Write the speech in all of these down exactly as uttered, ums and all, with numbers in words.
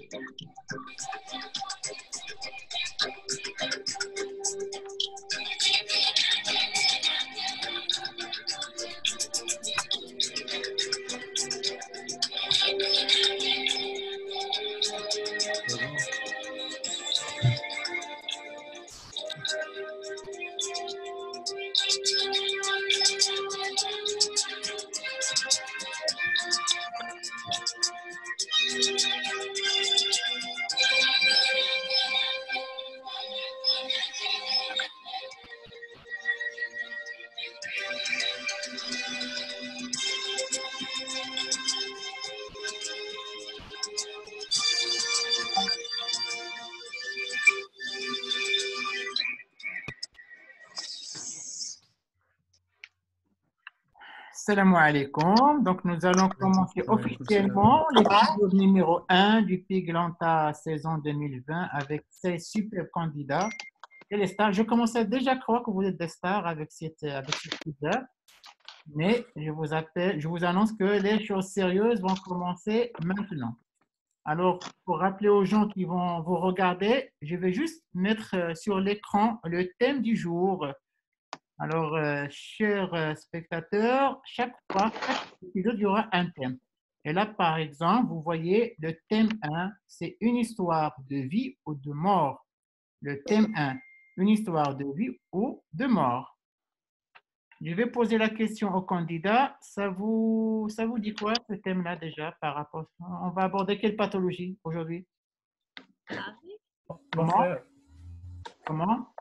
Salam alaikum. Donc, nous allons commencer officiellement l'épisode numéro un du Piglanta saison deux mille vingt avec ces super candidats et les stars. Je commençais déjà à croire que vous êtes des stars avec cette, avec ce teaser, mais je vous appelle, je vous annonce que les choses sérieuses vont commencer maintenant. Alors, pour rappeler aux gens qui vont vous regarder, je vais juste mettre euh, sur l'écran le thème du jour. Alors, euh, chers euh, spectateurs, chaque fois, chaque épisode, il y aura un thème. Et là, par exemple, vous voyez le thème un, c'est une histoire de vie ou de mort. Le thème un, une histoire de vie ou de mort. Je vais poser la question au candidat. Ça vous, ça vous dit quoi, ce thème-là, déjà, par rapport à... On va aborder quelle pathologie aujourd'hui? Comment? Comment?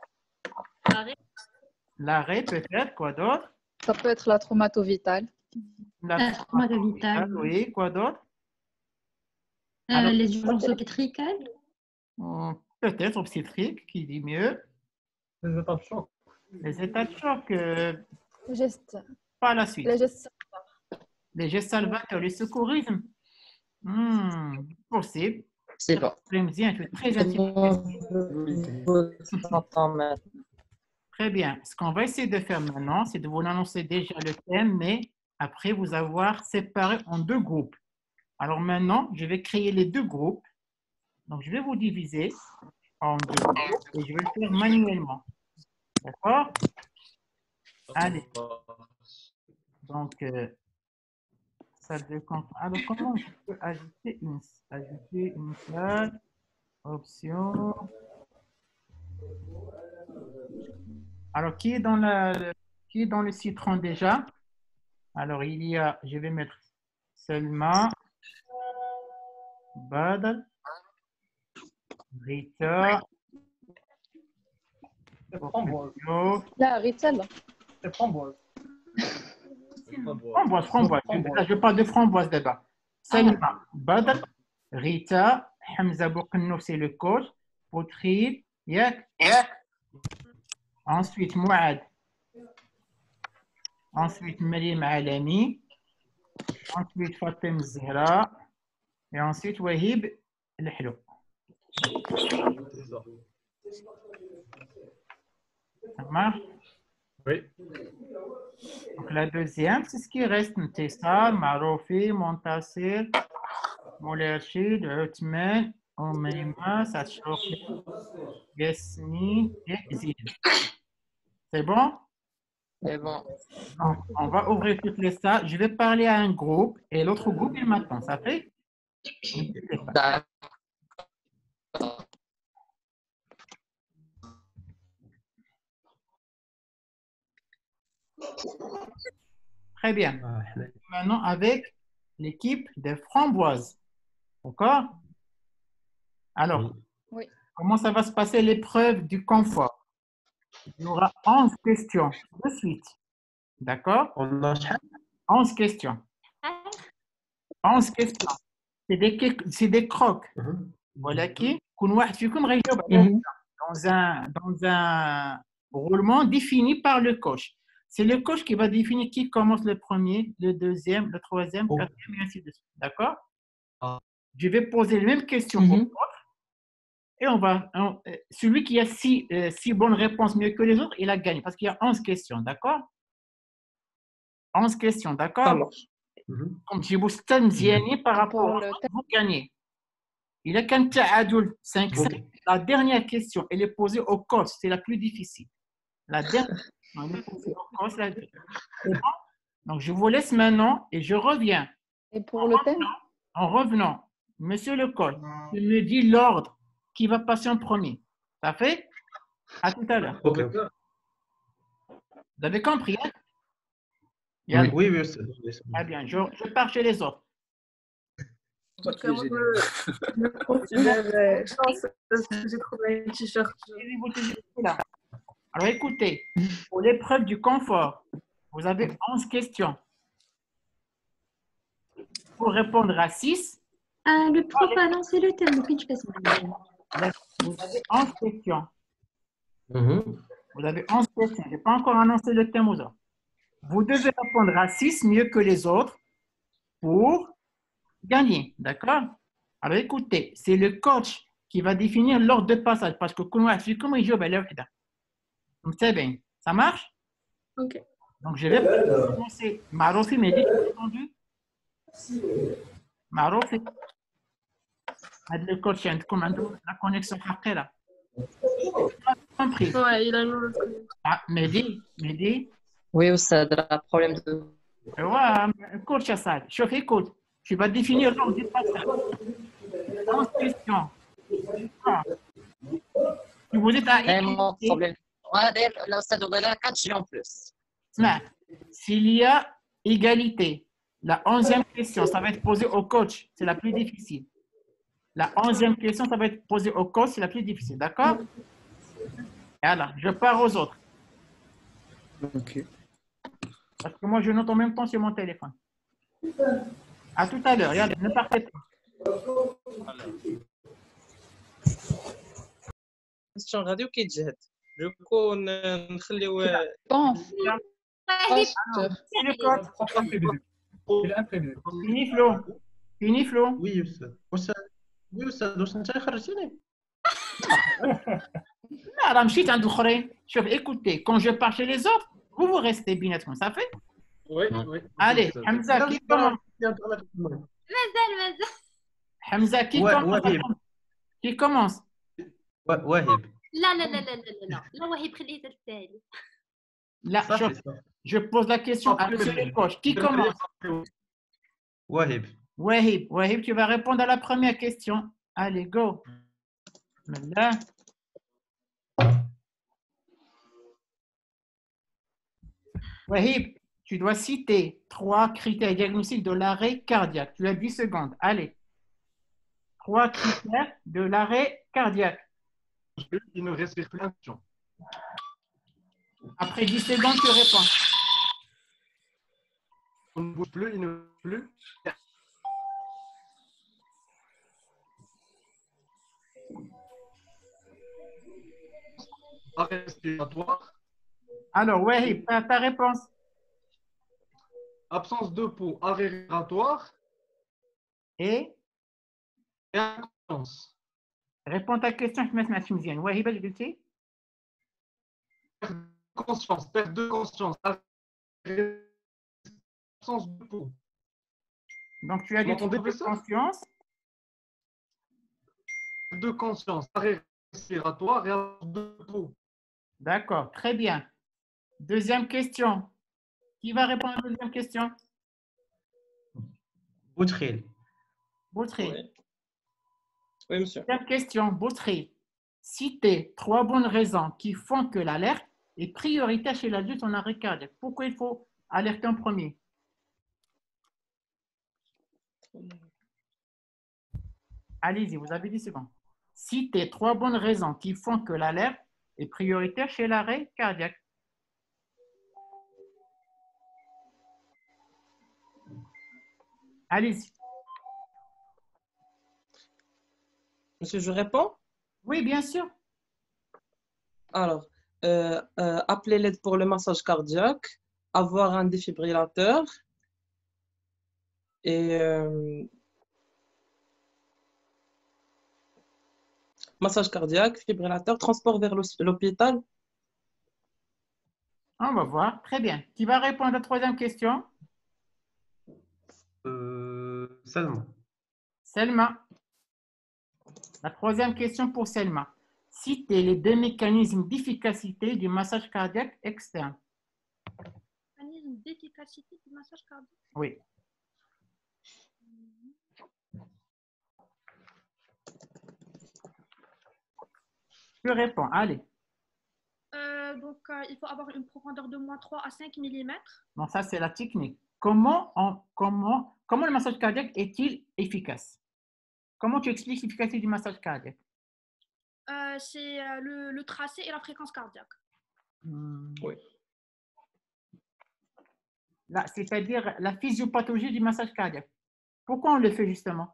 L'arrêt, peut-être. Quoi d'autre? Ça peut être la traumato-vitale. La La traumato-vitale. Oui, quoi d'autre? Euh, Alors, les urgences obstétricales. euh, peut-être obstétrique, qui dit mieux. Les états de choc. Les états de choc, euh, Les gestes. pas la suite. Les gestes. Les gestes salvateurs, le secourisme. Hmm, possible. C'est bon. Remzien, tu es très intelligent. Très bien. Ce qu'on va essayer de faire maintenant, c'est de vous annoncer déjà le thème, mais après vous avoir séparé en deux groupes. Alors maintenant, je vais créer les deux groupes. Donc, je vais vous diviser en deux groupes et je vais le faire manuellement. D'accord? Allez. Donc, euh, ça dépend. Alors, comment je peux ajouter une, ajouter une salle? Option. Alors, qui est dans la, qui est dans le citron déjà? Alors, il y a, je vais mettre Selma, Badal, Rita, Framboise. Yo, La Rital. C'est framboise. framboise, framboise. Framboise. Je parle de framboise d'abord. Selma, Badal, Rita, Hamza Bouknou, c'est le coach, Poutri, Yak, ensuite Mouad, ensuite Marim Alami, ensuite Fatim Zahra, et ensuite Wahib Lhlou. Ça marche? Oui. Donc la deuxième, c'est ce qui reste. Ntessar, Maroufi, Montassir, Moulachid, Othman, Omeima, Satchoukli, Yasmine et Zid. C'est bon? C'est bon. Donc, on va ouvrir toutes les salles. Je vais parler à un groupe et l'autre groupe, il m'attend. Ça fait? N'hésitez pas. D'accord. Très bien. Maintenant, avec l'équipe des framboises. D'accord? Alors, Oui. comment ça va se passer l'épreuve du confort? Il y aura onze questions de suite. D'accord? On a onze questions. onze questions. C'est des, c'est des crocs. Voilà qui, dans un, dans un roulement défini par le coach. C'est le coach qui va définir qui commence le premier, le deuxième, le troisième, le quatrième, et ainsi de suite. D'accord? Ah. Je vais poser les mêmes questions pour l'autre. Et on va, on, celui qui a six, euh, six bonnes réponses mieux que les autres, il a gagné. Parce qu'il y a onze questions. D'accord? onze questions. D'accord? Comme je vous stanziani par rapport à vous gagnez. Il a qu'un ta'adoul cinq cinq. Ok. La dernière question, elle est posée au coach. C'est la plus difficile. La dernière question, elle est posée au coach. la- C'est bon. Donc, je vous laisse maintenant et je reviens. Et pour le thème? En revenant, monsieur le coach, tu me dis l'ordre qui va passer en premier. Ça fait? À tout à l'heure. Ok, ok. Vous avez compris, hein? Oui, Yalla. oui, oui, c'est- oui, c'est- Très bien. Je, je pars chez les autres. Donc, euh, moi, je me- je me considère euh, chanceuse parce que j'ai trouvé un t-shirt. Là. Alors, écoutez, pour l'épreuve du confort, vous avez onze questions. Pour répondre à six, Ah, le prof a annoncé le thème. Puis tu fais ça. vous avez onze questions. Mhm. Vous avez onze questions. Je n'ai pas encore annoncé le thème aux autres. Vous devez répondre à six mieux que les autres pour gagner. D'accord? Alors, écoutez, c'est le coach qui va définir l'ordre de passage parce que comment comment il joue, ben là, donc, c'est bien. Ça marche? Ok. Donc, je vais commencer. Marofi m'a dit, tu as entendu? Marofi. Le coach, il y a la connexion hackée là. Compris. Ouais, il a une autre. Ah, Mehdi, Mehdi. Oui, ça a un problème de... Ouais, coach Assad. Chauffe, écoute. Tu vas définir l'ordre du passage. onze questions. Ah. Si vous êtes à Vraiment égalité, problème. Ouais, là, ça devrait être quatre G en plus. Smart. S'il y a égalité, la onzième question, ça va être posée au coach. C'est la plus difficile. La onzième question, ça va être posée au coach. C'est la plus difficile. D'accord? Voilà. Je pars aux autres. Ok. Parce que moi, je note en même temps sur mon téléphone. À tout à l'heure. Regardez, ne partez pas. question غادي وكيتجهد دوكو نخليو Bon, C'est le coach. Il est imprévu. Fini, Flo. Fini, Flo. Oui, أستاذ. أستاذ oui, أستاذ واش أنت خرجتيني؟ لا راه مشيت عند الاخرين. شوف écoutez, quand je pars chez les autres, vous vous restez بيناتكم ça fait. Oui, oui. Allez, Hamza qui commence. مازال مازال. Hamza qui Ouais, commence. ouais. Qui commence. واهب. لا لا لا لا لا لا لا وهي خليه الثاني. Là, صافي je, صافي. je pose la question à monsieur le coach. Qui commence? واهب. Wahib. Wahib, tu vas répondre à la première question. Allez, go. Là. Wahib, tu dois citer trois critères diagnostiques de l'arrêt cardiaque. Tu as dix secondes. Allez. Trois critères de l'arrêt cardiaque. Il ne respire plus l'action. Après dix secondes, tu réponds. On ne bouge plus, il ne bouge plus. Arrêt respiratoire, Alors, Wahib, ta, ta réponse. absence de peau, arrêt respiratoire Et et inconscience. réponds à ta question. Je mets ma tunisienne. Wahib, je vais dire. Perte de conscience, perte de conscience, arrêt- absence de peau. Donc, tu as dit Vous m'entendez, trouble de professeur? conscience. Perte de conscience, arrêt respiratoire et absence de peau. D'accord, très bien. Deuxième question. Qui va répondre à la deuxième question? بوتخيل. Boutri. Oui. Oui, monsieur. Deuxième question, Boutri. Citez trois bonnes raisons qui font que l'alerte est prioritaire chez l'adulte en arrêt cardiaque. Pourquoi il faut alerter en premier? Allez-y, vous avez dix secondes. Citez trois bonnes raisons qui font que l'alerte est prioritaire chez l'arrêt cardiaque. Allez-y. Monsieur, je réponds. Oui, bien sûr. Alors, euh, euh, appeler l'aide pour le massage cardiaque, avoir un défibrillateur et euh, massage cardiaque, fibrillateur, transport vers l'hos- l'hôpital. On va voir. Très bien. Qui va répondre à la troisième question? Euh, Salma. Selma. La troisième question pour Selma. Citez les deux mécanismes d'efficacité du massage cardiaque externe. Mécanisme d'efficacité du massage cardiaque. Oui. Je réponds, allez. Euh, donc, euh, il faut avoir une profondeur de moins trois à cinq millimètres. Bon, ça, c'est la technique. Comment, on, comment, comment le massage cardiaque est-il efficace? Comment tu expliques l'efficacité du massage cardiaque? Euh, c'est euh, le, le tracé et la fréquence cardiaque. Hmm. Oui. Là, c'est-à-dire la physiopathologie du massage cardiaque. Pourquoi on le fait justement?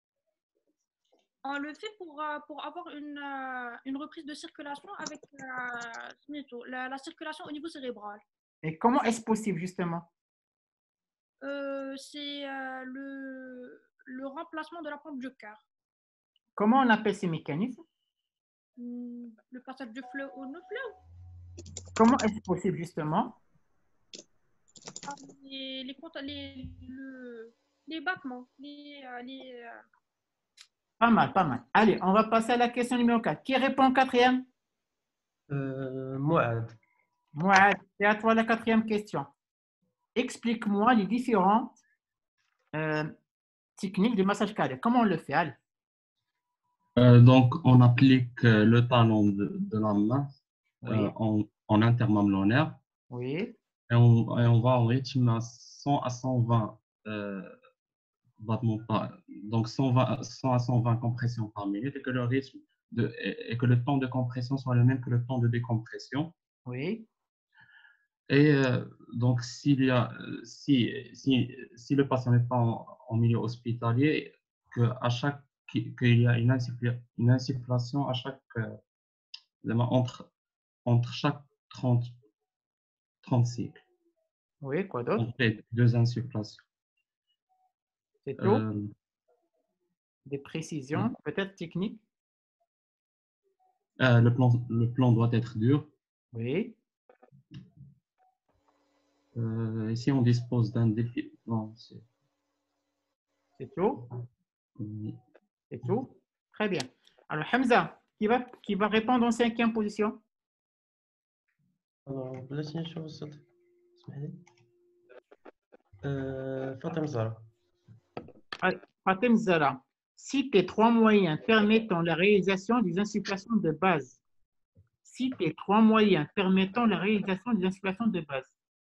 On le fait pour, euh, pour avoir une, euh, une reprise de circulation avec euh, la, la circulation au niveau cérébral. Et comment est-ce possible justement? Euh, c'est euh, le, le remplacement de la pompe du cœur. Comment on appelle ces mécanismes? Hmm, le passage du flot au no-flow. Comment est-ce possible justement? Ah, les, les, les, le, les battements. Les, euh, les, euh... Pas mal, pas mal. Allez, on va passer à la question numéro quatre. Qui répond au quatrième? Euh, Mouad. Mouad, c'est à toi la quatrième question. Explique-moi les différentes euh, techniques de massage cardiaque. Comment on le fait? Allez. Euh, donc, on applique euh, le talon de, de la main Oui. euh, en, en intermamelonnaire. Oui. Et on, et on va en rythme à cent à cent vingt euh, battements par, donc cent vingt, cent à cent vingt compressions par minute et que le rythme de, et, et que le temps de compression soit le même que le temps de décompression. Oui. Et euh, donc, s'il y a, si, si, si le patient n'est pas en, en milieu hospitalier, que à chaque qu'il y a une, une insufflation à chaque euh, entre entre chaque trente, trente cycles. Oui, quoi d'autre? On fait deux insufflations. C'est tout? Euh, Des précisions, oui. peut-être techniques? Euh, le plan, le plan doit être dur. Oui. Euh, ici, on dispose d'un défi. Non, c'est... C'est tout? Oui. C'est tout? Très bien. Alors, Hamza, qui va, qui va répondre en cinquième position? Alors, بلاتي نشوف الصوت. اسمح لي. Euh, Fatem Zara. Fatem Zara, cite trois moyens permettant la réalisation des insufflations de base. Cite trois moyens permettant la réalisation des insufflations de base.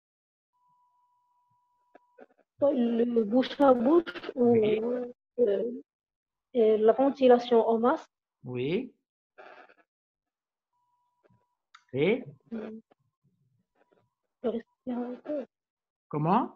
Le bouche à bouche ou Oui. euh, et la ventilation au masque. Oui. Et Le respirateur. comment?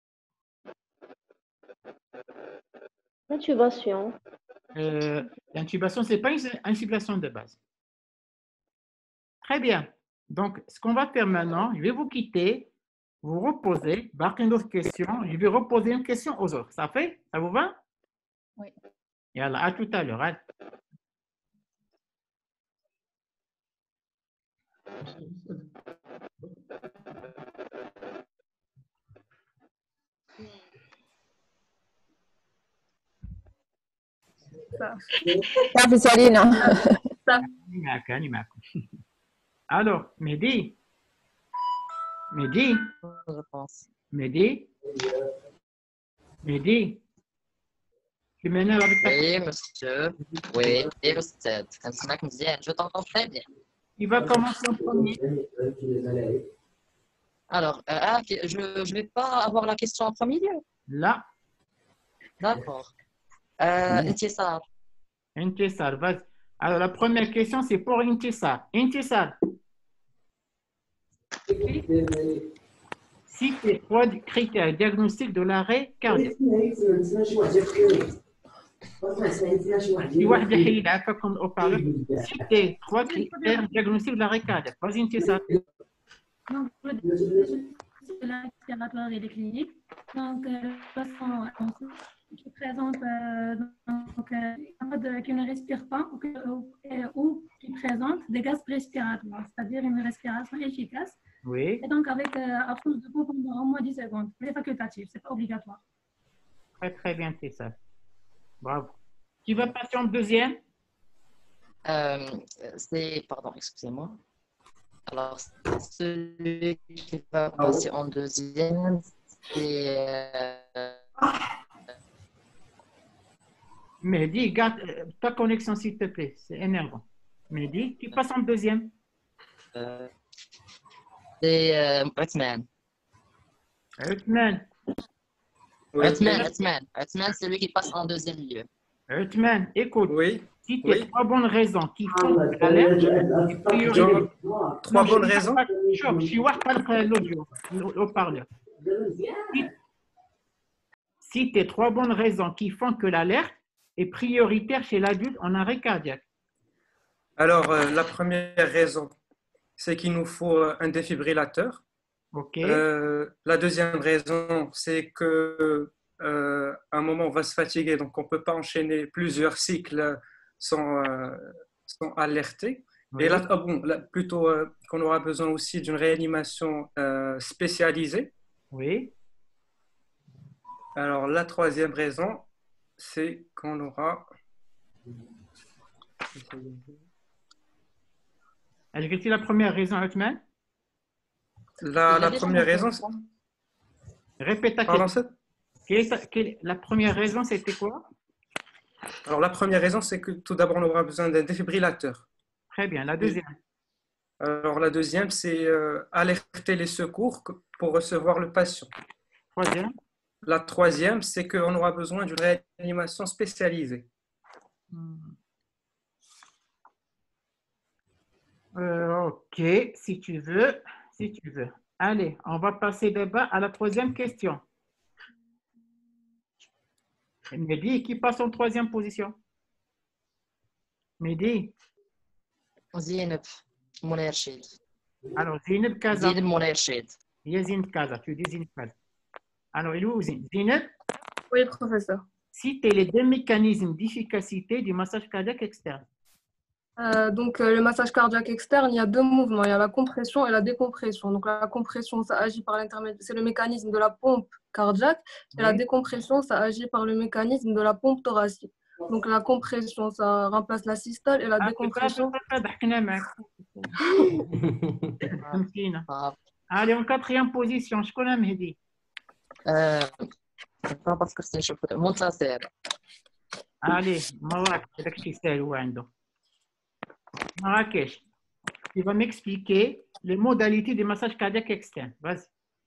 L'intubation. Euh, L'intubation, ce n'est pas une insufflation de base. Très bien. Donc, ce qu'on va faire maintenant, je vais vous quitter, vous reposer, marquer une autre question. Je vais reposer une question aux autres. Ça fait? Ça vous va? Oui. Et alors, à tout à l'heure. Hein? صافي سالينا. Alors, Mehdi, Mehdi, Je pense. Mehdi, Mehdi, tu m'énerves avec ta... Oui, monsieur. Oui, et le stade. Je t'entends très bien. Il va commencer en premier. Alors, euh, ah, je ne vais pas avoir la question en premier lieu. Là. D'accord. Euh, Intisar. Intisar, vas-y. Alors, la première question, c'est pour Intisar. Intisar. Citez trois critères diagnostiques de l'arrêt cardiaque. Citez trois critères diagnostiques de l'arrêt cardiaque. Vas-y, Intisar. Donc, la respiratoire et les cliniques. Donc, le patient qui présente euh, donc, euh, qui ne respire pas ou, que, ou, ou qui présente des gaz respiratoires, c'est-à-dire une respiration efficace. Oui. Et donc, avec euh, absence de peau pendant au moins dix secondes. C'est facultatif, ce n'est pas obligatoire. Très, très bien, Tessa. Bravo. Qui va passer en deuxième? Euh, c'est, pardon, excusez-moi. Alors, celui qui va passer en deuxième, c'est... Euh, Mehdi, garde euh, ta connexion, s'il te plaît. C'est énervant. Mehdi, qui passe en deuxième? euh, c'est euh, Othman. Othman. Othman, Othman. Othman, c'est lui qui passe en deuxième lieu. Othman, écoute. Oui. Si tu as Oui. trois bonnes raisons qui font que l'alerte est prioritaire. Trois Non, bonnes je raisons. vois pas- je je vois pas le- l'audio, le haut-parleur. Si, si tu as trois bonnes raisons qui font que l'alerte est prioritaire chez l'adulte en arrêt cardiaque. Alors, euh, la première raison, c'est qu'il nous faut euh, un défibrillateur. OK. Euh, la deuxième raison, c'est que euh, à un moment, on va se fatiguer, donc on ne peut pas enchaîner plusieurs cycles sans, euh, sans alerter. Oui. Et là, ah bon, là, plutôt euh, qu'on aura besoin aussi d'une réanimation euh, spécialisée. Oui. Alors, la troisième raison, c'est qu'on aura... Est-ce que c'est la première raison, Othman? La, la première raison, c'est... Répète ta Pardon, question. c'est- Quelle est ta- quelle- la première raison, c'était quoi? Alors, la première raison, c'est que tout d'abord, on aura besoin d'un défibrillateur. Très bien. La deuxième. Alors, la deuxième, c'est euh, alerter les secours que- pour recevoir le patient. Troisième. La troisième, c'est qu'on aura besoin d'une réanimation spécialisée. Hmm. Euh, ok, si tu veux, si tu veux. Allez, on va passer d'abord à la troisième question. Mehdi, qui passe en troisième position? Mehdi. Zeynep Mounirchid. Alors, Zeynep Kaza. Zeynep Mounirchid. Il y a Zeynep Kaza, tu dis Zeynep Kaza. Alors, il est où Zeynep? Zeynep, Oui, professeur. citez les deux mécanismes d'efficacité du massage cardiaque externe. Euh, donc, euh, le massage cardiaque externe, il y a deux mouvements. Il y a la compression et la décompression. Donc, la compression, ça agit par l'intermédiaire, c'est le mécanisme de la pompe cardiaque. Et la Oui. décompression, ça agit par le mécanisme de la pompe thoracique. Donc, la compression, ça remplace la systole et la Ah, décompression. c'est pas- c'est pas- ضحكنا معك. فهمتينا. Allez, en quatrième position, je connais Mehdi. Euh, pas parce que c'est chaud. Montasser. Allez, Marrakech, هذاك الشيء ساهل هو عنده. Marrakech, tu vas m'expliquer les modalités du massage cardiaque externe. Vas-y.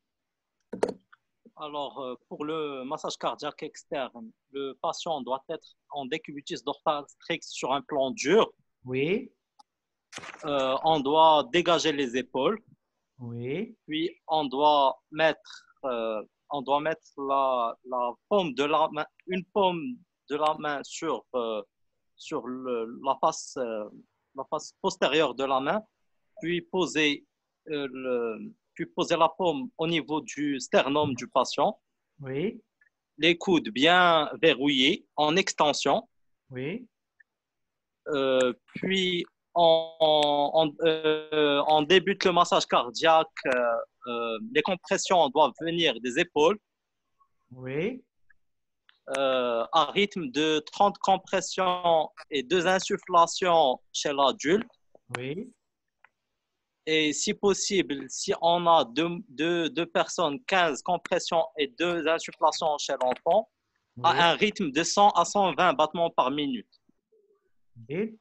Alors, euh, pour le massage cardiaque externe, le patient doit être en décubitus dorsatrix sur un plan dur. Oui. Euh, on doit dégager les épaules. Oui. Puis, on doit mettre, euh, on doit mettre la, la paume de la main, une paume de la main sur, euh, sur le, la, face, euh, la face postérieure de la main, puis poser, euh, le, puis poser la paume au niveau du sternum du patient. Oui. Les coudes bien verrouillés en extension. Oui. Euh, puis, on, on, euh, on débute le massage cardiaque. Euh, euh, les compressions doivent venir des épaules. Oui. Euh, à rythme de trente compressions et deux insufflations chez l'adulte. Oui. Et si possible, si on a deux, deux, deux personnes, quinze compressions et deux insufflations chez l'enfant, Oui. à un rythme de cent à cent vingt battements par minute. Et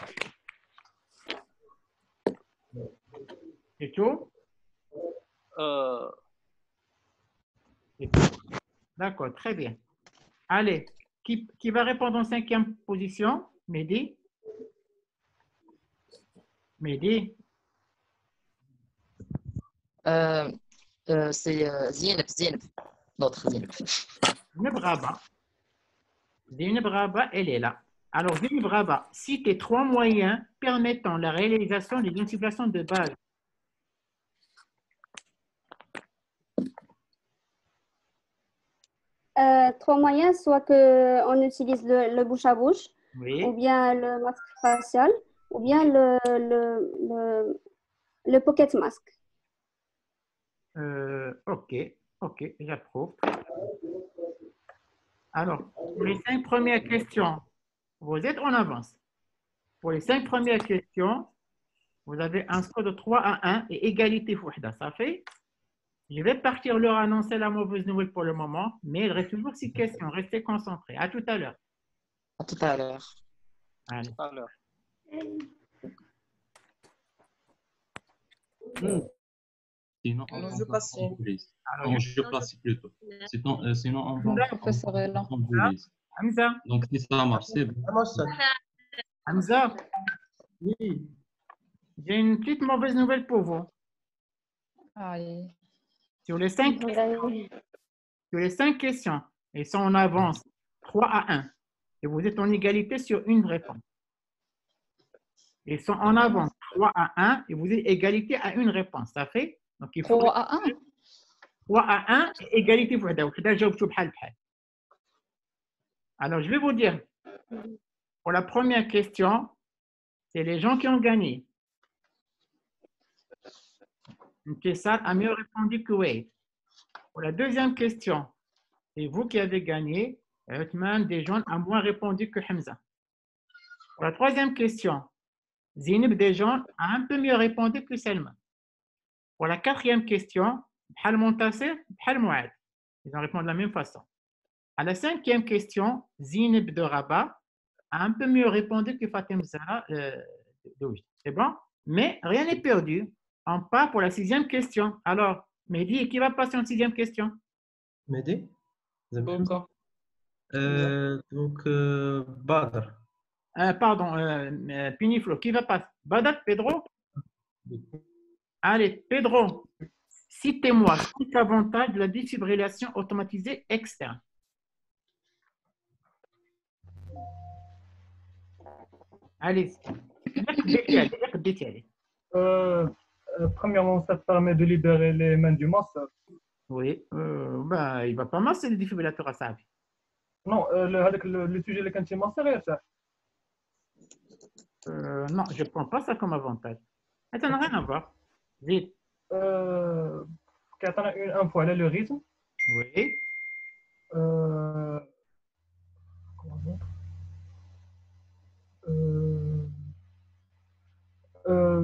C'est tout? Euh, C'est tout. D'accord, très bien. Allez, qui, qui va répondre en cinquième position? Mehdi? Mehdi? Euh, euh, c'est euh, Zeynep, Zeynep. Notre Zeynep. Zeynep Raba. Zeynep Raba, elle est là. Alors, Zeynep Raba, citez trois moyens permettant la réalisation des insufflations de base. Euh, trois moyens, soit qu'on utilise le, le bouche à bouche, Oui. ou bien le masque facial, ou bien le, le, le, le pocket mask. Euh, ok, ok, j'approuve. Alors, pour les cinq premières questions, vous êtes en avance. pour les cinq premières questions, vous avez un score de trois à un et égalité fouhda. Ça fait? Je vais partir leur annoncer la mauvaise nouvelle pour le moment, mais il reste toujours six questions. Restez concentrés. À tout à l'heure. À tout à l'heure. Allez. Tout à l'heure. Sinon, on Alors, va je passe. prendre deux listes. Alors, Non, je place plutôt. Sinon, euh, sinon on va Hamza, on va prendre deux listes. Hamza, Donc, si ça marche, c'est bon. Hamza, Oui. j'ai une petite mauvaise nouvelle pour vous. Aïe. Sur les cinq questions, sur les cinq questions, ils sont en avance trois à un. Et vous êtes en égalité sur une réponse. Ils sont en avance trois à un et vous êtes égalité à une réponse. Ça fait? Donc, il faut trois à un. trois à un et égalité pour Alors, je vais vous dire, pour la première question, c'est les gens qui ont gagné. Kessar a mieux répondu que Wade. Pour la deuxième question, c'est vous qui avez gagné. Othman Dejon a moins répondu que Hamza. Pour la troisième question, Zineb Dejon a un peu mieux répondu que Selma. Pour la quatrième question, Bhal Montasser, Bhal Mouad. Ils ont répondu de la même façon. À la cinquième question, Zineb de Rabat a un peu mieux répondu que Fatem Zahra. Euh, C'est bon? Mais rien n'est perdu. On part pour la sixième question. Alors, Mehdi, qui va passer en sixième question? Mehdi? D'accord. Euh, donc, euh, Badr. Euh, pardon, euh, euh, Piniflo, qui va passer? Badak, Pedro? Allez, Pedro, citez-moi cinq avantages de la défibrillation automatisée externe. Allez. Euh, euh, premièrement, ça permet de libérer les mains du masseur. Oui, euh, ben, il ne va pas masser le défibrillateur à sa vie. Non, euh, le, avec le, le sujet اللي كنتي ماسير ça. Euh, non, je ne prends pas ça comme avantage. Ça n'a rien à voir. Vite. Euh, كيعطينا une info على le rythme. Oui. Euh, comment dire? Euh, euh,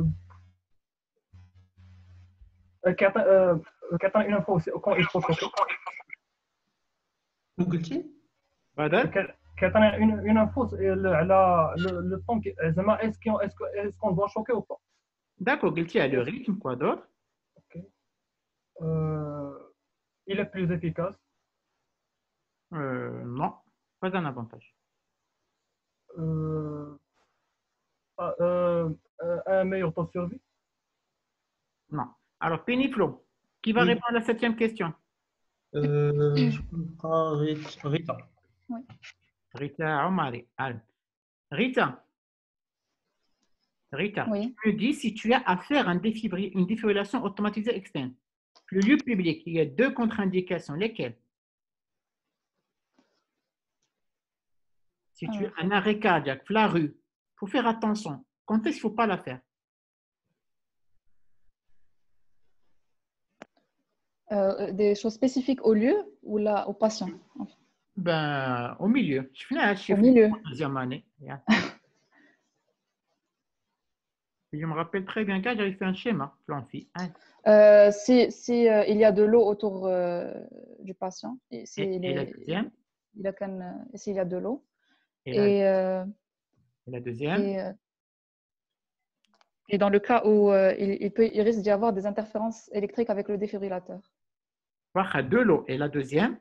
كيعطي euh, كيعطينا une info aussi quand il faut choquer. شنو قلتي؟ بدل؟ كيعطينا une une info على le le temps زعما est-ce qu'on est-ce est-ce qu'on doit choquer ou pas. D'accord, قلتي على le rythme, quoi d'autre? Ok. Euh, il est plus efficace. Euh, non, pas un avantage. Euh, euh, un meilleur taux de survie. Non. Alors, Péniflo, qui va Oui. répondre à la septième question? Euh, je crois Rita. Oui. Rita Omari. Allez. Rita. Rita, Oui. tu me dis si tu as à faire un défibri- une défibrillation automatisée externe. Le lieu public, il y a deux contre-indications. Lesquelles? Si tu as un arrêt cardiaque, la rue, il faut faire attention. Quand est-ce qu'il ne faut pas la faire? Euh, des choses spécifiques au lieu ou là, au patient? Enfin. Ben, au milieu. Je finis à Au milieu. deuxième année. Je me rappelle très bien quand j'avais fait un schéma, Flanfi. Hein. Euh, si si euh, il y a de l'eau autour euh, du patient, et, si Et, il et la est- deuxième? il a qu'un, euh, et s'il y a de l'eau, Et la, et, euh, et la deuxième? et, euh, et dans le cas où euh, il, il, peut, il risque d'y avoir des interférences électriques avec le défibrillateur. Wacha, de l'eau. Et la deuxième?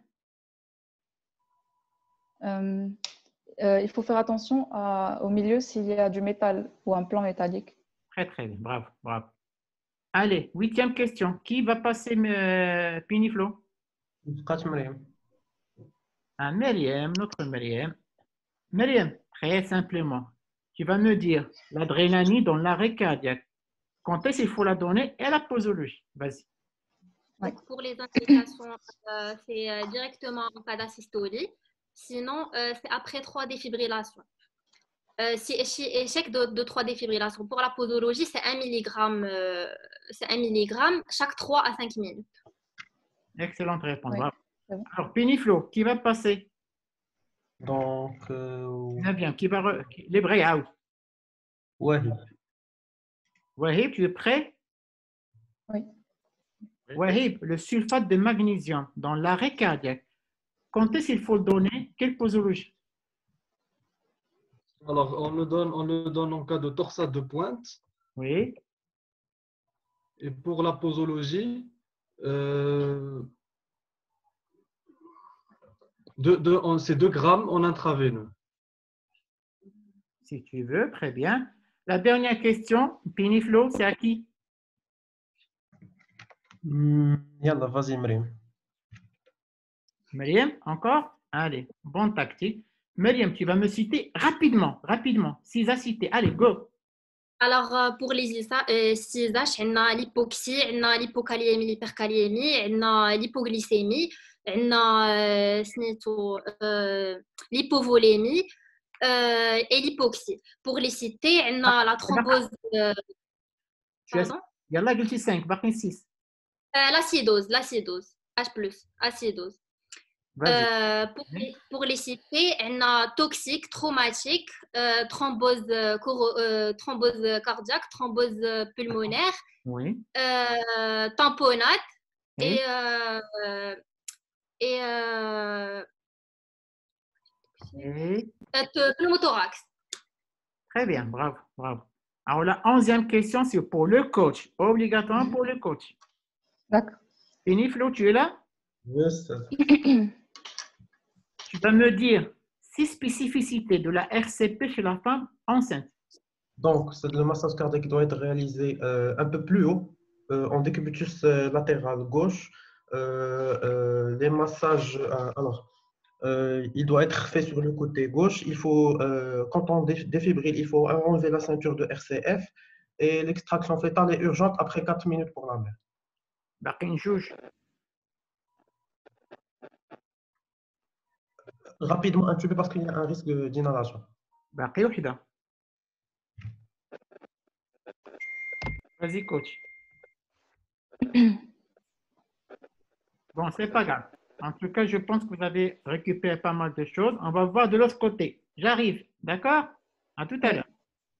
Euh, euh, il faut faire attention à- au milieu s'il y a du métal ou un plan métallique. Très, très bien. Bravo, bravo. Allez, huitième question. Qui va passer euh, Piniflo? بقات مريم. Ah, Myriam, notre Myriam. Myriam, très simplement, tu vas me dire l'adrénaline dans l'arrêt cardiaque. Quand est-ce qu'il faut la donner et la posologie? Vas-y. Donc, pour les indications, euh, c'est euh, directement en cas d'asystolie. Sinon, euh, c'est après trois défibrillations. Euh, si éche- échec de, de trois défibrillations. Pour la posologie, c'est un milligramme, euh, c'est un milligramme chaque trois à cinq minutes. Excellente réponse. Oui, Bravo. c'est bon. Alors, Piniflo, qui va passer? Donc, euh, Très bien. Qui va re- qui- les breakouts. Wahib. Wahib, tu es prêt? Oui. Wahib, le sulfate de magnésium dans l'arrêt cardiaque, quand est-ce qu'il faut le donner? Quelle posologie? Alors, on le donne, on le donne en cas de torsade de pointe. Oui. Et pour la posologie, euh, de, de, on- c'est deux grammes en intraveineux. Si tu veux, très bien. La dernière question, Piniflo, c'est à qui? Hmm, Yallah, vas-y, Mrim. Mariam, encore? Allez, bonne tactique. Mariam, tu vas me citer rapidement, rapidement. Six à citer. Allez, go. Alors, euh, pour les I S A, euh, six H, on a l'hypoxie, on a l'hypokaliémie, l'hyperkaliémie, on a l'hypoglycémie, on a euh, سميتو, euh, l'hypovolémie euh, et l'hypoxie. Pour les citer, on a la thrombose, euh, Tu as... pardon, Yallah, قلتي cinq, باقي six. euh, l'acidose, l'acidose, H plus, acidose. Vas-y. Euh, pour, les, pour les citer, on a toxique, traumatique, euh, thrombose, euh, coro- euh, thrombose cardiaque, thrombose euh, pulmonaire, Oui. euh, tamponnade Oui. et, euh, et euh, Et... euh, pneumothorax. Très bien, bravo, bravo. Alors, la onzième question, c'est pour le coach. Obligatoirement pour le coach. D'accord. Piniflo, tu es là? Yes. Tu vas me dire six spécificités de la R C P chez la femme enceinte. Donc, c'est le massage cardiaque qui doit être réalisé euh, un peu plus haut, euh, en décubitus euh, latéral gauche. Euh, euh, les massages, euh, alors, euh, il doit être fait sur le côté gauche. Il faut, euh, quand on dé- défibrille, il faut enlever la ceinture de R C F et l'extraction fétale est urgente après quatre minutes pour la mère. باقي نجوج. Rapidement intubé parce qu'il y a un risque d'inhalation. باقي وحده. Vas-y, coach. Bon, c'est pas grave. En tout cas, je pense que vous avez récupéré pas mal de choses. On va voir de l'autre côté. J'arrive, d'accord? À tout à l'heure.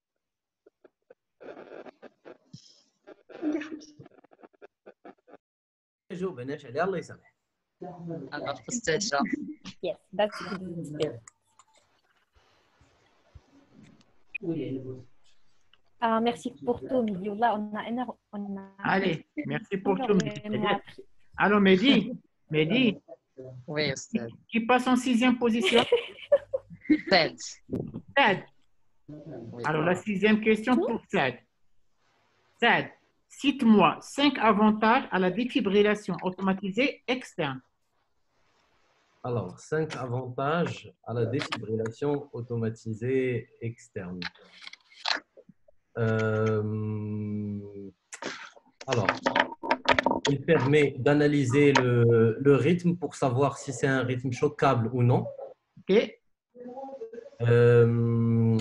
Alors, c'est déjà. Yes, that's the spirit. Ah, merci pour tout, Mehdi. Là, on a énorme. On a Allez, merci pour tout. énormément appris. Alors, Mehdi, Mehdi, Oui, Ustad. qui passe en sixième position? Ted. Sad. Alors, la sixième question pour Sad. Sad, cite-moi cinq avantages à la défibrillation automatisée externe. Alors, cinq avantages à la défibrillation automatisée externe. Euh, alors, il permet d'analyser le, le rythme pour savoir si c'est un rythme choquable ou non. Ok. Euh,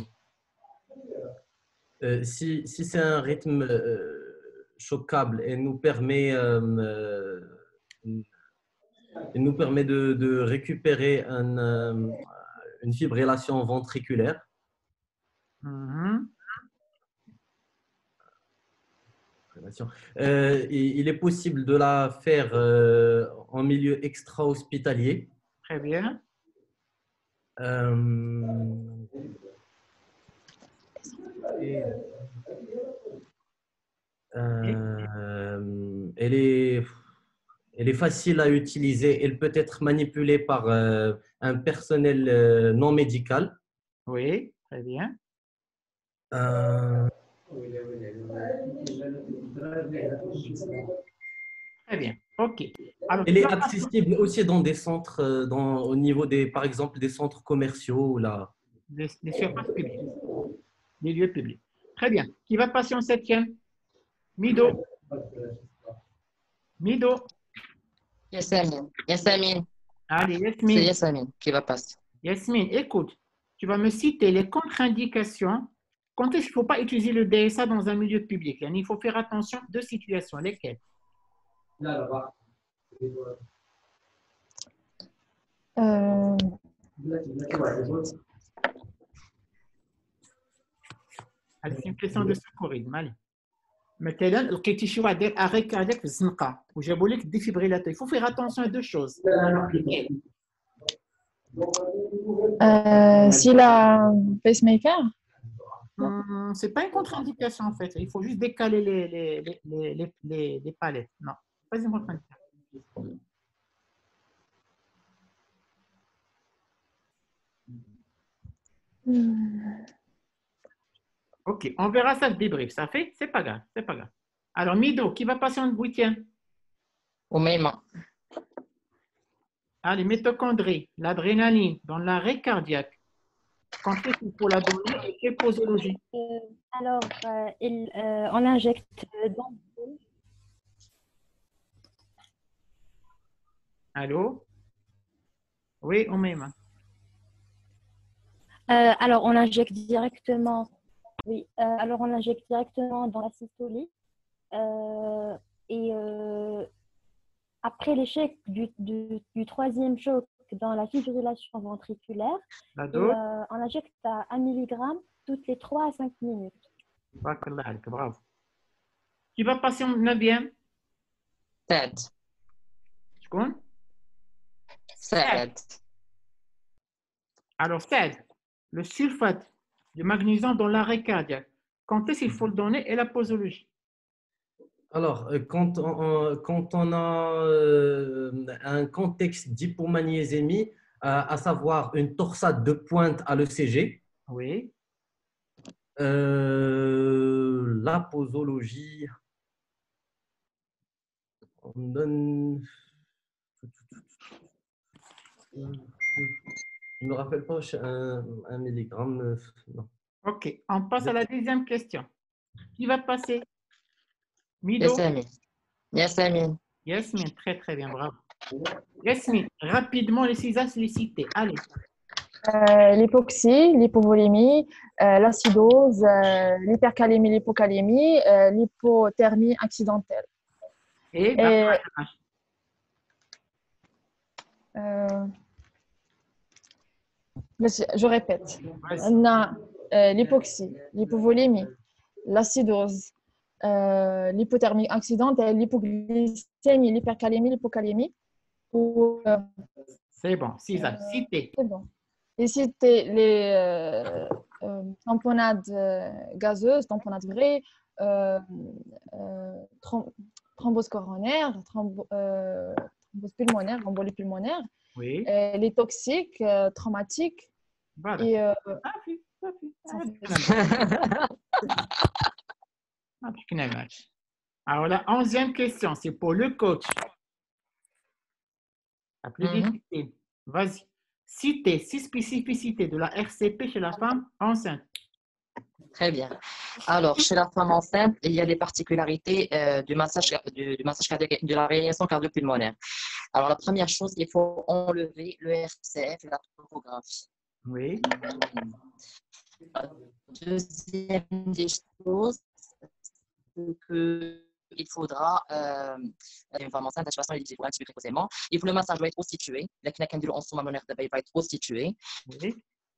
euh, si si c'est un rythme euh, choquable et nous permet, euh, euh, il nous permet de, de récupérer un, euh, une fibrillation ventriculaire. Mhm. Euh, il, il est possible de la faire euh, en milieu extra-hospitalier. Très bien. Euh, et, euh, elle est, elle est facile à utiliser. Elle peut être manipulée par euh, un personnel euh, non médical. Oui, très bien. Euh, Très bien. OK. Alors, elle est accessible aussi dans des centres, euh, dans, au niveau des, par exemple, des centres commerciaux. Là. Des, des surfaces publiques, des lieux publics. Très bien. Qui va passer en septième? Mido. Mido. Yasmine. Yasmine. Allez, Yasmine. C'est Yasmine qui va passer. Yasmine, écoute, tu vas me citer les contre-indications. Quand est-ce qu'il ne faut pas utiliser le D S A dans un milieu public? Il faut faire attention à deux situations. Lesquelles? Euh, C'est une question de secourisme. Allez. مثلا لقيتي شي واحد داير اري كاردياك في الزنقه وجابوا لك ديفيبريلاتور il faut faire attention à deux choses. Euh, s'il a un pacemaker, Hum, c'est pas une contre-indication en fait, il faut juste décaler les, les, les, les, les, les, les palettes. Non, pas une contre-indication. hmm, Ok, on verra ça le débrief, ça fait? C'est pas grave, c'est pas grave. Alors Mido, qui va passer en huitième? Oumaima. Ah, les mitochondries, l'adrénaline dans l'arrêt cardiaque. Quand est-ce qu'il faut la donner et quelle posologie? Euh, alors, euh, il, euh, on injecte dans Allô? Oui, Oumaima. Euh, alors, on injecte directement, oui, euh, alors on injecte directement dans la systolie. Euh, et euh, après l'échec du, du, du troisième choc dans la fibrillation ventriculaire, La et, dose? euh, on injecte à un milligramme toutes les trois à cinq minutes. Barakallah alik, bravo. Qui va passer en neuvième? Saad. شكون؟ Saad. Alors, Saad, le sulfate de magnésium dans l'arrêt cardiaque, quand est-ce qu'il faut le donner et la posologie? Alors, euh, quand on, on- quand on a euh, un contexte d'hypomagnésémie, euh, à savoir une torsade de pointe à l'E C G, Oui. euh, la posologie, on donne. Je ne me rappelle pas, un, un milligramme. euh, Non. Ok, on passe à la deuxième question. Qui va passer? Mido? Yasmine. Yasmine. Yasmine, très très bien, bravo. Yasmine, rapidement les six axes, les cités. Allez. euh, l'hypoxie, l'hypovolémie, euh, l'acidose, euh, l'hypercalémie, l'hypocalémie, euh, l'hypothermie accidentelle. Et, Et euh, je je répète, on a euh, l'hypoxie, l'hypovolémie, l'acidose, euh, l'hypothermie accidentelle, l'hypoglycémie, l'hypercalémie, l'hypocalémie. Ou, euh, C'est bon, six axes, cité. c'est bon. Et citer les euh, euh, tamponnades euh, gazeuses, tamponnades vraies, euh, euh, throm- thrombose coronaire, thrombo- euh, thrombose pulmonaire, embolie pulmonaire, Oui. euh, les toxiques, euh, traumatiques. Voilà. Et, euh, Ah, puis, ah, puis, ça ah, Ah, puis, finalement. Alors, la onzième question, c'est pour le coach. La plus Mhm. difficile. Vas-y. Citez six spécificités de la R C P chez la femme enceinte. Très bien. Alors, chez la femme enceinte, il y a des particularités euh, du, massage, du, du massage cardiaque, de la réanimation cardio-pulmonaire. Alors, la première chose, il faut enlever le R C F et la topographie. Oui. Deuxième des choses, c'est que il faudra, euh, une femme enceinte, la situation est difficile pour intuber précocement. Il faut le massage doit être constitué. La kinakandilo en sous mammaire il va être constitué. Oui.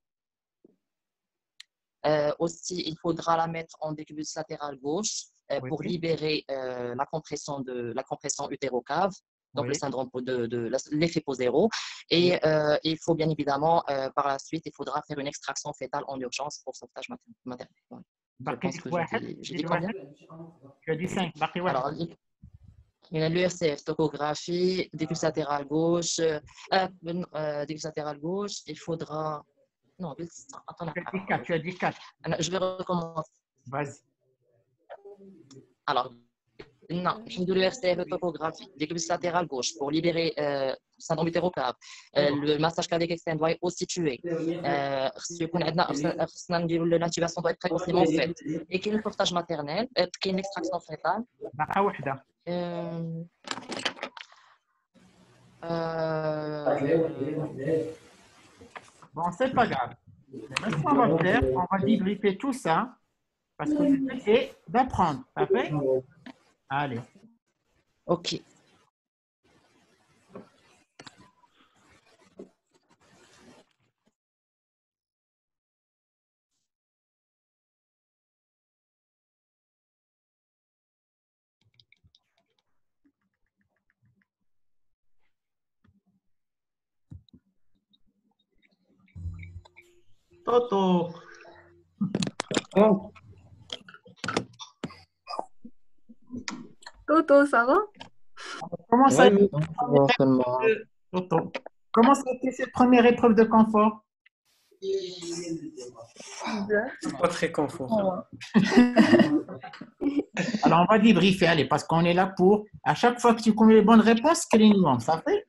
Euh, aussi, il faudra la mettre en décubus latéral gauche euh, Oui. pour libérer euh, la compression de la compression utérocave, donc Oui. le syndrome de, de, de l'effet posero. Et euh, il faut bien évidemment, euh, par la suite, il faudra faire une extraction fétale en urgence pour sauvetage maternel. Ouais. Je باقي pense لك que واحد j'ai dit, j'ai dit زيد combien? واحد. Tu as dit cinq, باقي واحد. Alors, il y a l'U R C F, topographie, décubus latéral gauche, euh, euh, décubus latéral gauche, il faudra. Non, attends, Tu as dit quatre, tu as dit quatre. je vais recommencer. Vas-y. Alors, non, de l'U R C F, topographie, décubus latéral gauche pour libérer euh, syndrome utérocave. Euh, le massage cardiaque externe doit être constitué. Euh, L'intubation doit être précocement faite. Et qu'il y ait un sauvetage maternel, euh, qu'il y ait une extraction fétale. باقي وحده. Euh, euh, Bon, c'est pas grave. Mais ce qu'on va faire, on va débriefer tout ça parce que le but est d'apprendre. Ça fait? Allez. ok. Toto. Oh. Toto, ça va? Comment ça a été Ouais, bon, seulement. Toto, comment ça a été cette première épreuve de confort? C'est pas très confort. Alors, on va débriefer, allez, parce qu'on est là pour, à chaque fois que tu connais les bonnes réponses, screen-nous, ça fait?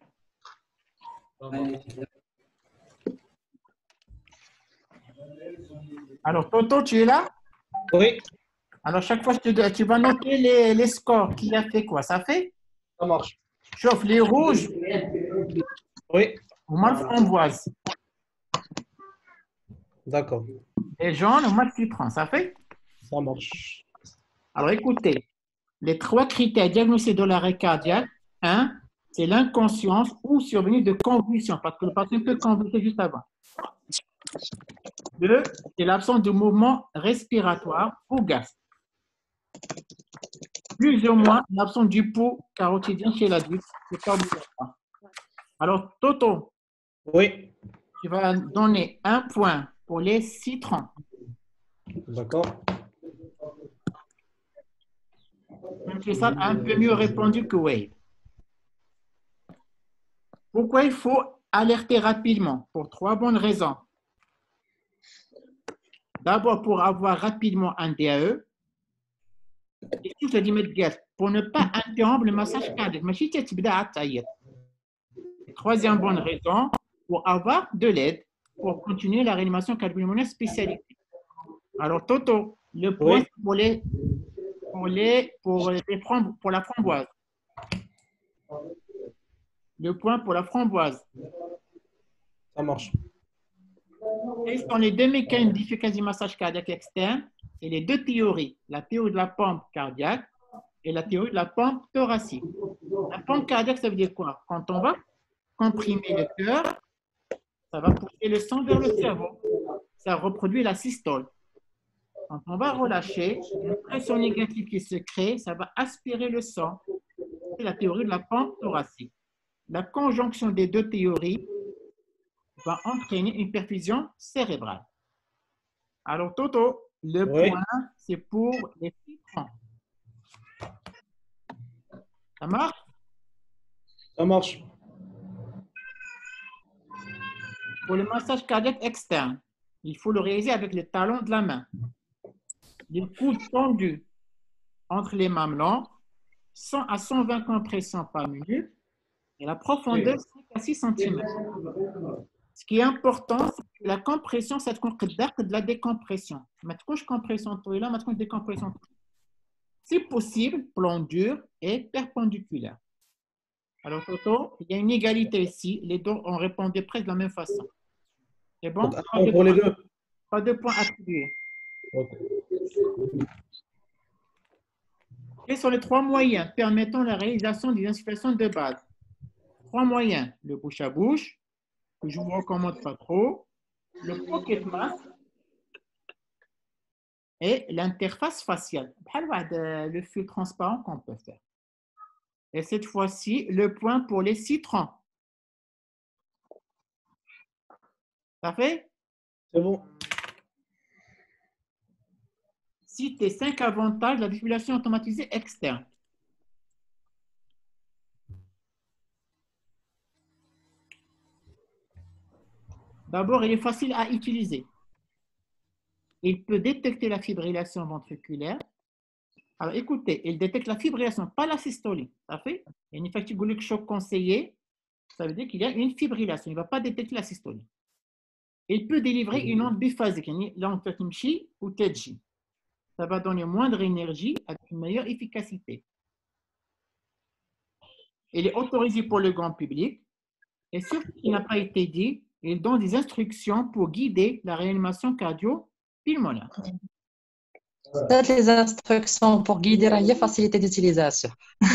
Alors, Toto, tu es là? Oui. Alors, chaque fois, je te, tu vas noter les, les scores. Qui a fait quoi? Ça fait? Ça marche. Chauffe les rouges. Oui. Au moins framboise. D'accord. Les jaunes, au moins citron. Ça fait? Ça marche. Alors, écoutez. Les trois critères diagnostiques de l'arrêt cardiaque. Un, c'est l'inconscience ou survenue de convulsions, parce que le patient peut convulser juste avant. Deux, c'est l'absence de mouvement respiratoire ou gaz. Plus ou moins l'absence du pouls carotidien chez l'adulte. C'est pas obligatoire. Alors, Toto. Oui. Tu vas donner un point pour les citrons. D'accord. C'est ça un peu mieux répondu que Wade. Pourquoi il faut alerter rapidement? Pour trois bonnes raisons. D'abord, pour avoir rapidement un D A E. Et tout ça dit pour ne pas interrompre le massage cardiaque. Troisième bonne raison, pour avoir de l'aide pour continuer la réanimation cardio-pulmonaire spécialisée. Alors, Toto, le point Oui. pour, les, pour, les, pour, les, pour la framboise. Le point pour la framboise. Ça marche. Quels sont les deux mécanismes d'efficacité du massage cardiaque externe et les deux théories, la théorie de la pompe cardiaque et la théorie de la pompe thoracique. La pompe cardiaque, ça veut dire quoi? Quand on va comprimer le cœur, ça va pousser le sang vers le cerveau. Ça reproduit la systole. Quand on va relâcher, une pression négative qui se crée, ça va aspirer le sang. C'est la théorie de la pompe thoracique. La conjonction des deux théories va entraîner une perfusion cérébrale. Alors, Toto, le Oui. point, c'est pour les citrons. Ça marche? Ça marche. Pour le massage cardiaque externe, il faut le réaliser avec les talons de la main. Les coudes tendus entre les mamelons, cent à cent vingt compressions par minute, et la profondeur cinq à six centimètres. Ce qui est important, c'est que la compression, c'est de la décompression. Maintenant, je compression toi là, maintenant, je décompression. Si possible, plan dur et perpendiculaire. Alors, Toto, il y a une égalité ici. Les deux ont répondu presque de la même façon. C'est bon? Donc, un pour les deux. Pas de points attribués. Ok. Quels sont les trois moyens permettant la réalisation des insufflations de base? Trois moyens. Le bouche à bouche, que je ne vous recommande pas trop. Le pocket mask et l'interface faciale. Le fil transparent qu'on peut faire. Et cette fois-ci, le point pour les citrons. Ça fait? C'est bon. Citez cinq avantages de la défibrillation automatisée externe. D'abord, il est facile à utiliser. Il peut détecter la fibrillation ventriculaire. Alors, écoutez, il détecte la fibrillation, pas la systolie. Ça fait? Et une fois que tu as choc conseillé, ça veut dire qu'il y a une fibrillation. Il ne va pas détecter la systolie. Il peut délivrer une onde biphasique, l'onde Timchi ou Tedji. Ça va donner moindre énergie avec une meilleure efficacité. Il est autorisé pour le grand public. Et surtout, il n'a pas été dit, il donne des instructions pour guider la réanimation cardio-pulmonaire. Toutes les instructions pour guider la facilité d'utilisation.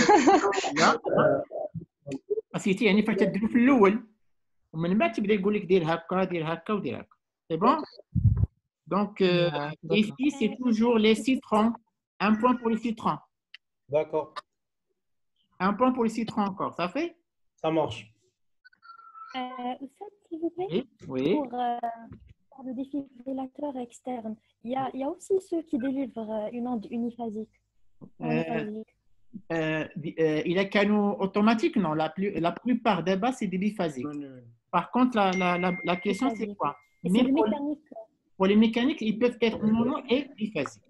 Facilité, يعني فاش تديرو في الأول ومن بعد تبدا يقول لك دير هكا دير هكا ودير هكا. C'est bon? Donc, euh, ici, c'est toujours les citrons. Un point pour les citrons. D'accord. Un point pour les citrons encore. Ça fait? Ça marche. Euh, Oussad, s'il vous plaît. Oui. Oui. Pour, euh, parle de défibrillateur externe. Il y a, il y a aussi ceux qui délivrent euh, une onde uniphasique. Euh, euh, euh, il est canaux automatique, non. La, plus, la plupart des bas, c'est des biphasiques. Par contre, la, la, la, la question, c'est quoi? Et c'est Même le pour, mécanique. pour les mécaniques, ils peuvent être mono et biphasiques.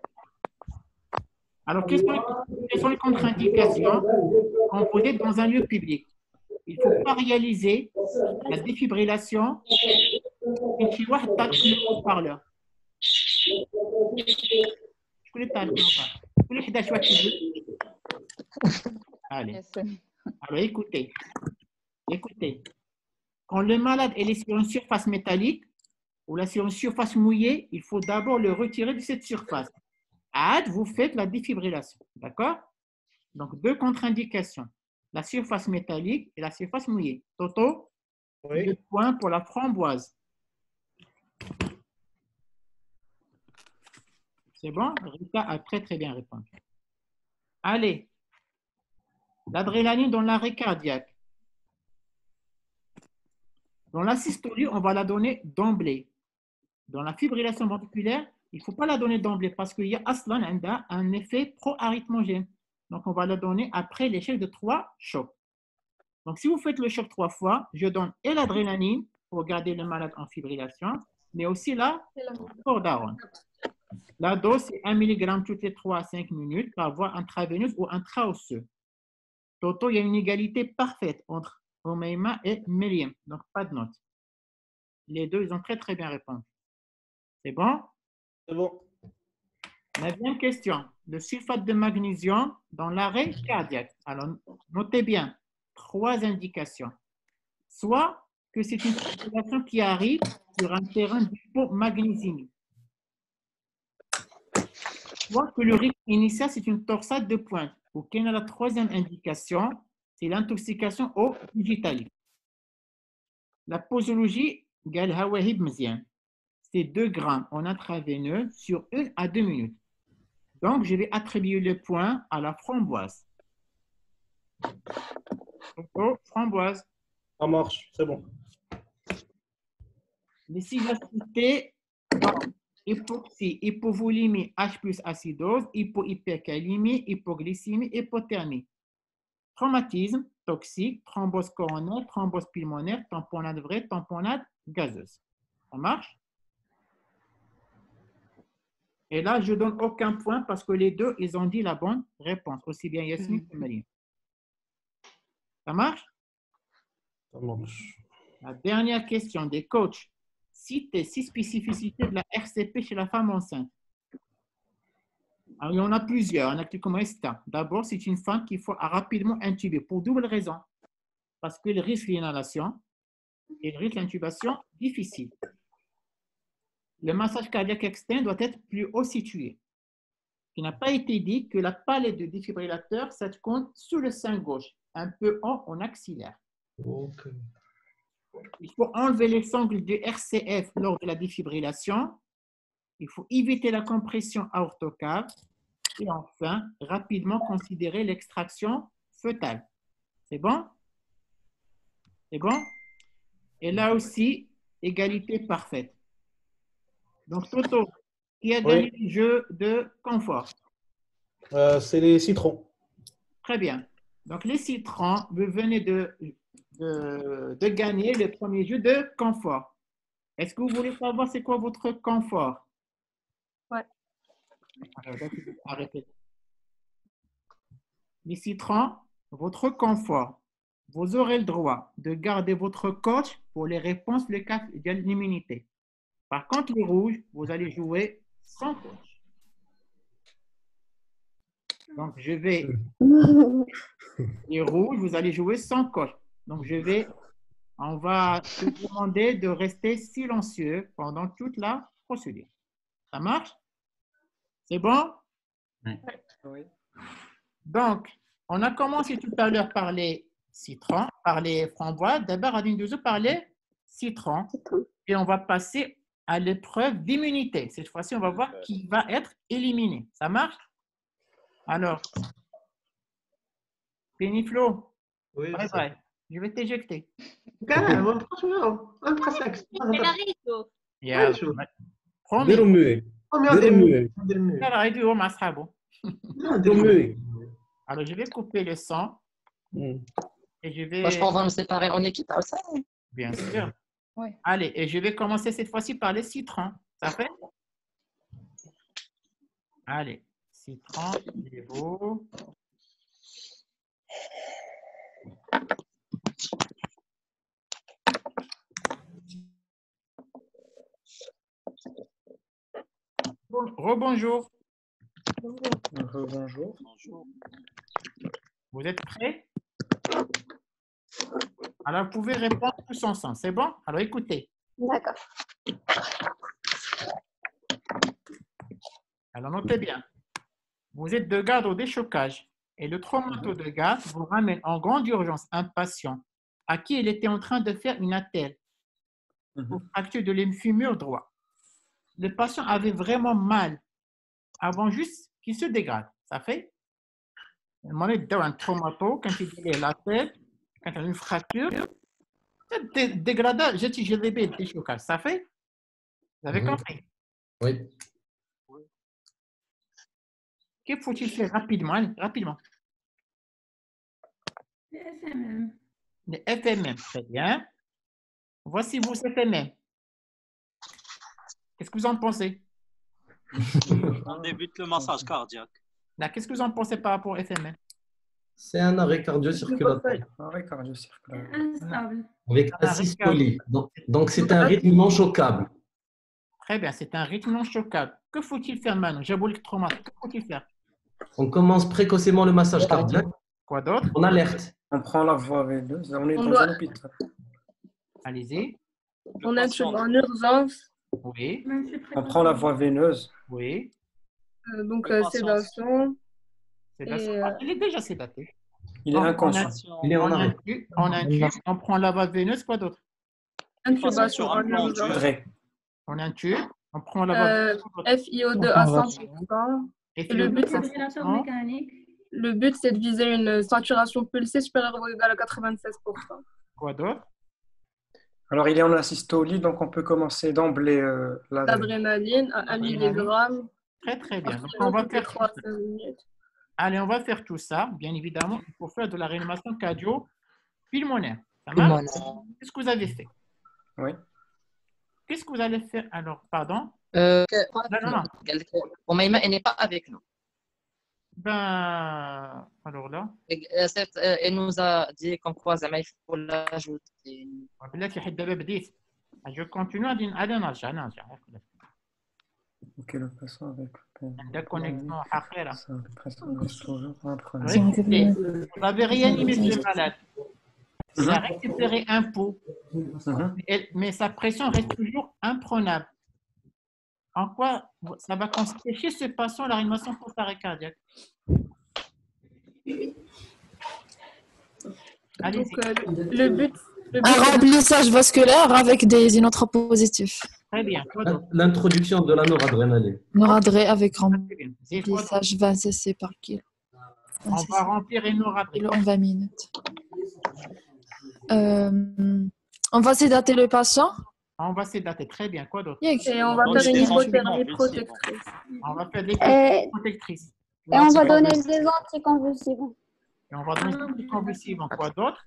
Alors, quelles sont, quelles sont les contre-indications quand vous êtes dans un lieu public? Il ne faut pas réaliser la défibrillation et tu vois le haut-parleur. Allez. Alors, écoutez. Écoutez. Quand le malade est sur une surface métallique ou là sur une surface mouillée, il faut d'abord le retirer de cette surface. Ad, vous faites la défibrillation. D'accord? Donc, deux contre-indications. La surface métallique et la surface mouillée. Toto, oui. Deux points pour la framboise. C'est bon? Rita a très très bien répondu. Allez. L'adrénaline dans l'arrêt cardiaque. Dans la systolie, on va la donner d'emblée. Dans la fibrillation ventriculaire, il ne faut pas la donner d'emblée parce qu'il y a aslan un effet pro-arythmogène. Donc, on va la donner après l'échec de trois chocs. Donc, si vous faites le choc trois fois, je donne et l'adrénaline pour garder le malade en fibrillation, mais aussi la cordarone. La dose, c'est un milligramme toutes les trois à cinq minutes par voie intraveineuse ou intraosseux. Toto, il y a une égalité parfaite entre Romaima et Meriem, donc pas de note. Les deux, ils ont très très bien répondu. C'est bon? C'est bon. Neuvième question. Le sulfate de magnésium dans l'arrêt cardiaque. Alors, notez bien, trois indications. Soit que c'est une circulation qui arrive sur un terrain d'hypomagnésémie. Soit que le rythme initial, c'est une torsade de pointe. Ou quelle est la troisième indication? C'est l'intoxication au digitali. La posologie, c'est deux grammes en intraveineux sur une à deux minutes. Donc, je vais attribuer le point à la framboise. Oh, framboise. Ça marche, c'est bon. Les cités dans hypoxie, hypovolémie, H plus acidose, hypohypercalémie, hypoglycémie, hypothermie. Traumatisme, toxique, thrombose coronaire, thrombose pulmonaire, tamponnade vraie, tamponnade gazeuse. Ça marche? Et là, je ne donne aucun point parce que les deux, ils ont dit la bonne réponse, aussi bien Yasmine que Marie. Ça marche? Ça marche. La dernière question des coachs. Citez six spécificités de la R C P chez la femme enceinte. Alors, il y en a plusieurs. D'abord, c'est une femme qu'il faut rapidement intuber pour double raison. Parce qu'il risque l'inhalation et il risque l'intubation difficile. Le massage cardiaque externe doit être plus haut situé. Il n'a pas été dit que la palette de défibrillateur se compte sous le sein gauche, un peu haut en axillaire. Okay. Il faut enlever les sangles du R C F lors de la défibrillation. Il faut éviter la compression aortocave. Et enfin, rapidement considérer l'extraction fœtale. C'est bon? C'est bon? Et là aussi, égalité parfaite. Donc, Toto, qui a gagné oui. le jeu de confort? euh, C'est les citrons. Très bien. Donc, les citrons, vous venez de, de, de gagner le premier jeu de confort. Est-ce que vous voulez savoir c'est quoi votre confort? Ouais. Alors, arrêtez. Les citrons, votre confort. Vous aurez le droit de garder votre coach pour les réponses le cas de l'immunité. Par contre, les rouges, vous allez jouer sans coach. Donc, je vais... Les rouges, vous allez jouer sans coach. Donc, je vais... On va te demander de rester silencieux pendant toute la procédure. Ça marche? C'est bon? Oui. Donc, on a commencé tout à l'heure par les citrons, par les framboises. D'abord, Adine Douzou par les citrons. Et on va passer à l'épreuve d'immunité. Cette fois-ci, on va voir qui va être éliminé. Ça marche? Alors, Péniflo, oui, bye bye. Je vais t'éjecter. Carrément, franchement, un يلا شوف برومي ديروا موي قوم ديروا يدير موي يدير مية يلا يديروا مع اصحابه. ديروا موي. Alors je vais couper le son et je Moi, je vais pense qu'on va me séparer en équipe. Alors, ça, bien sûr. Oui. Allez, et je vais commencer cette fois-ci par les citrons. Ça fait? Allez, citron, il est beau. Bon, rebonjour. Bonjour. Vous êtes prêts? Alors, vous pouvez répondre tous ensemble. C'est bon? Alors, écoutez. D'accord. Alors, notez bien. Vous êtes de garde au déchocage et le traumato de garde vous ramène en grande urgence un patient à qui il était en train de faire une attelle pour fracture de l'hémifémur droit. Le patient avait vraiment mal avant juste qu'il se dégrade. Ça fait? On est dans un traumato, quand il est la tête, quand il y a une fracture, c'est dégradage, j'ai dit, je l'ai bien déchocage. Ça fait? Vous avez compris? Oui. Que faut-il faire rapidement? Allez, rapidement. Les F M M. Les F M M, très bien. Voici vos F M M. Qu'est-ce que vous en pensez? On débute le massage cardiaque. Là, qu'est-ce que vous en pensez par rapport au F M M? C'est un arrêt cardio-circulatoire Arrêt cardio-circulatoire. Instable. avec asystolie. Donc, donc c'est un rythme non choquable. Très bien, c'est un rythme non choquable. Que faut-il faire maintenant? Diabolique trauma, que faut-il faire? On commence précocement le massage cardiaque. Quoi d'autre? On alerte. On prend la voie veineuse. On est On dans doit- un hôpital. Allez-y. On intube en urgence, Oui, On prend la voie veineuse. oui. euh, donc Le euh, patient. sédation. C'est Et, d'accord. euh, Il est déjà sédaté. Il est On- on inconscient. Il est en On arrêt. intube, on intube, on prend la voie veineuse, quoi d'autre? Intubation sur en un plan urgence. Vrai. On intube, on prend la voie Euh, veineuse. quoi d'autre? F I O deux à cent pour cent. Et Et le but, c'est Défibrillateur Non. mécanique. le but, c'est de viser une saturation pulsée supérieure ou égale à quatre-vingt-seize pour cent. Quoi d'autre? Alors, il est en asystolie, donc on peut commencer d'emblée euh, la L'adrénaline à un L'adrénaline. milligramme. Très, très bien. Donc, on va faire trois à cinq minutes. Allez, on va faire tout ça. Bien évidemment, il faut faire de la réanimation cardio-pulmonaire. Ça marche? Pulmonaire. Qu'est-ce que vous avez fait? Oui. Qu'est-ce que vous allez faire? Alors, pardon? Euh, Non, non, non. Omaïma, elle n'est pas avec nous. Ben, alors là, Et, euh, certes, euh, elle nous a dit qu'en quoi Zama, il faut l'ajouter. بالله حيت دابا بديت. Je continue à dire allez نرجع نرجع. Ok, le patient avec. عندك connexion حقيرة. Vous Écoutez, vous l'avez réanimé ce malade. Il a récupéré un pouls, et- mais sa pression reste toujours imprenable. En quoi ça va consister chez ce patient la réanimation post-arrêt cardiaque? Allez-y. Donc, euh, le but, le but Un remplissage vasculaire avec des inotropes positifs. Très bien. Quoi d'autre? L'introduction de la noradrénaline. Noradré avec Très bien. C'est quoi d'autre? remplissage vingt cc par kilo. On va remplir une kilo en vingt minutes. Euh, on va sédater le patient. On va sédater. Très bien. Quoi d'autre? et on va faire une hypothermie protectrice. On va faire des Et, protectrices. et on va donner des anticonvulsivants. Et on va donner des convulsivants. Quoi d'autre?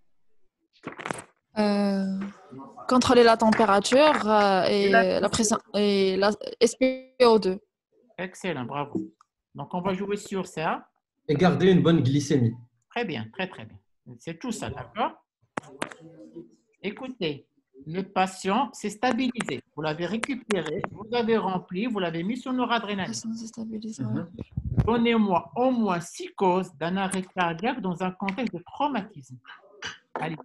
Euh, contrôler la température euh, et la- la pression et la S P O deux. Excellent. Bravo. Donc, on va jouer sur ça. Et garder une bonne glycémie. Très bien. Très, très bien. C'est tout ça. D'accord? Écoutez, le patient s'est stabilisé. Vous l'avez récupéré, vous l'avez rempli, vous l'avez mis sur noradrénaline. Donnez-moi au moins six causes d'un arrêt cardiaque dans un contexte de traumatisme. Allez.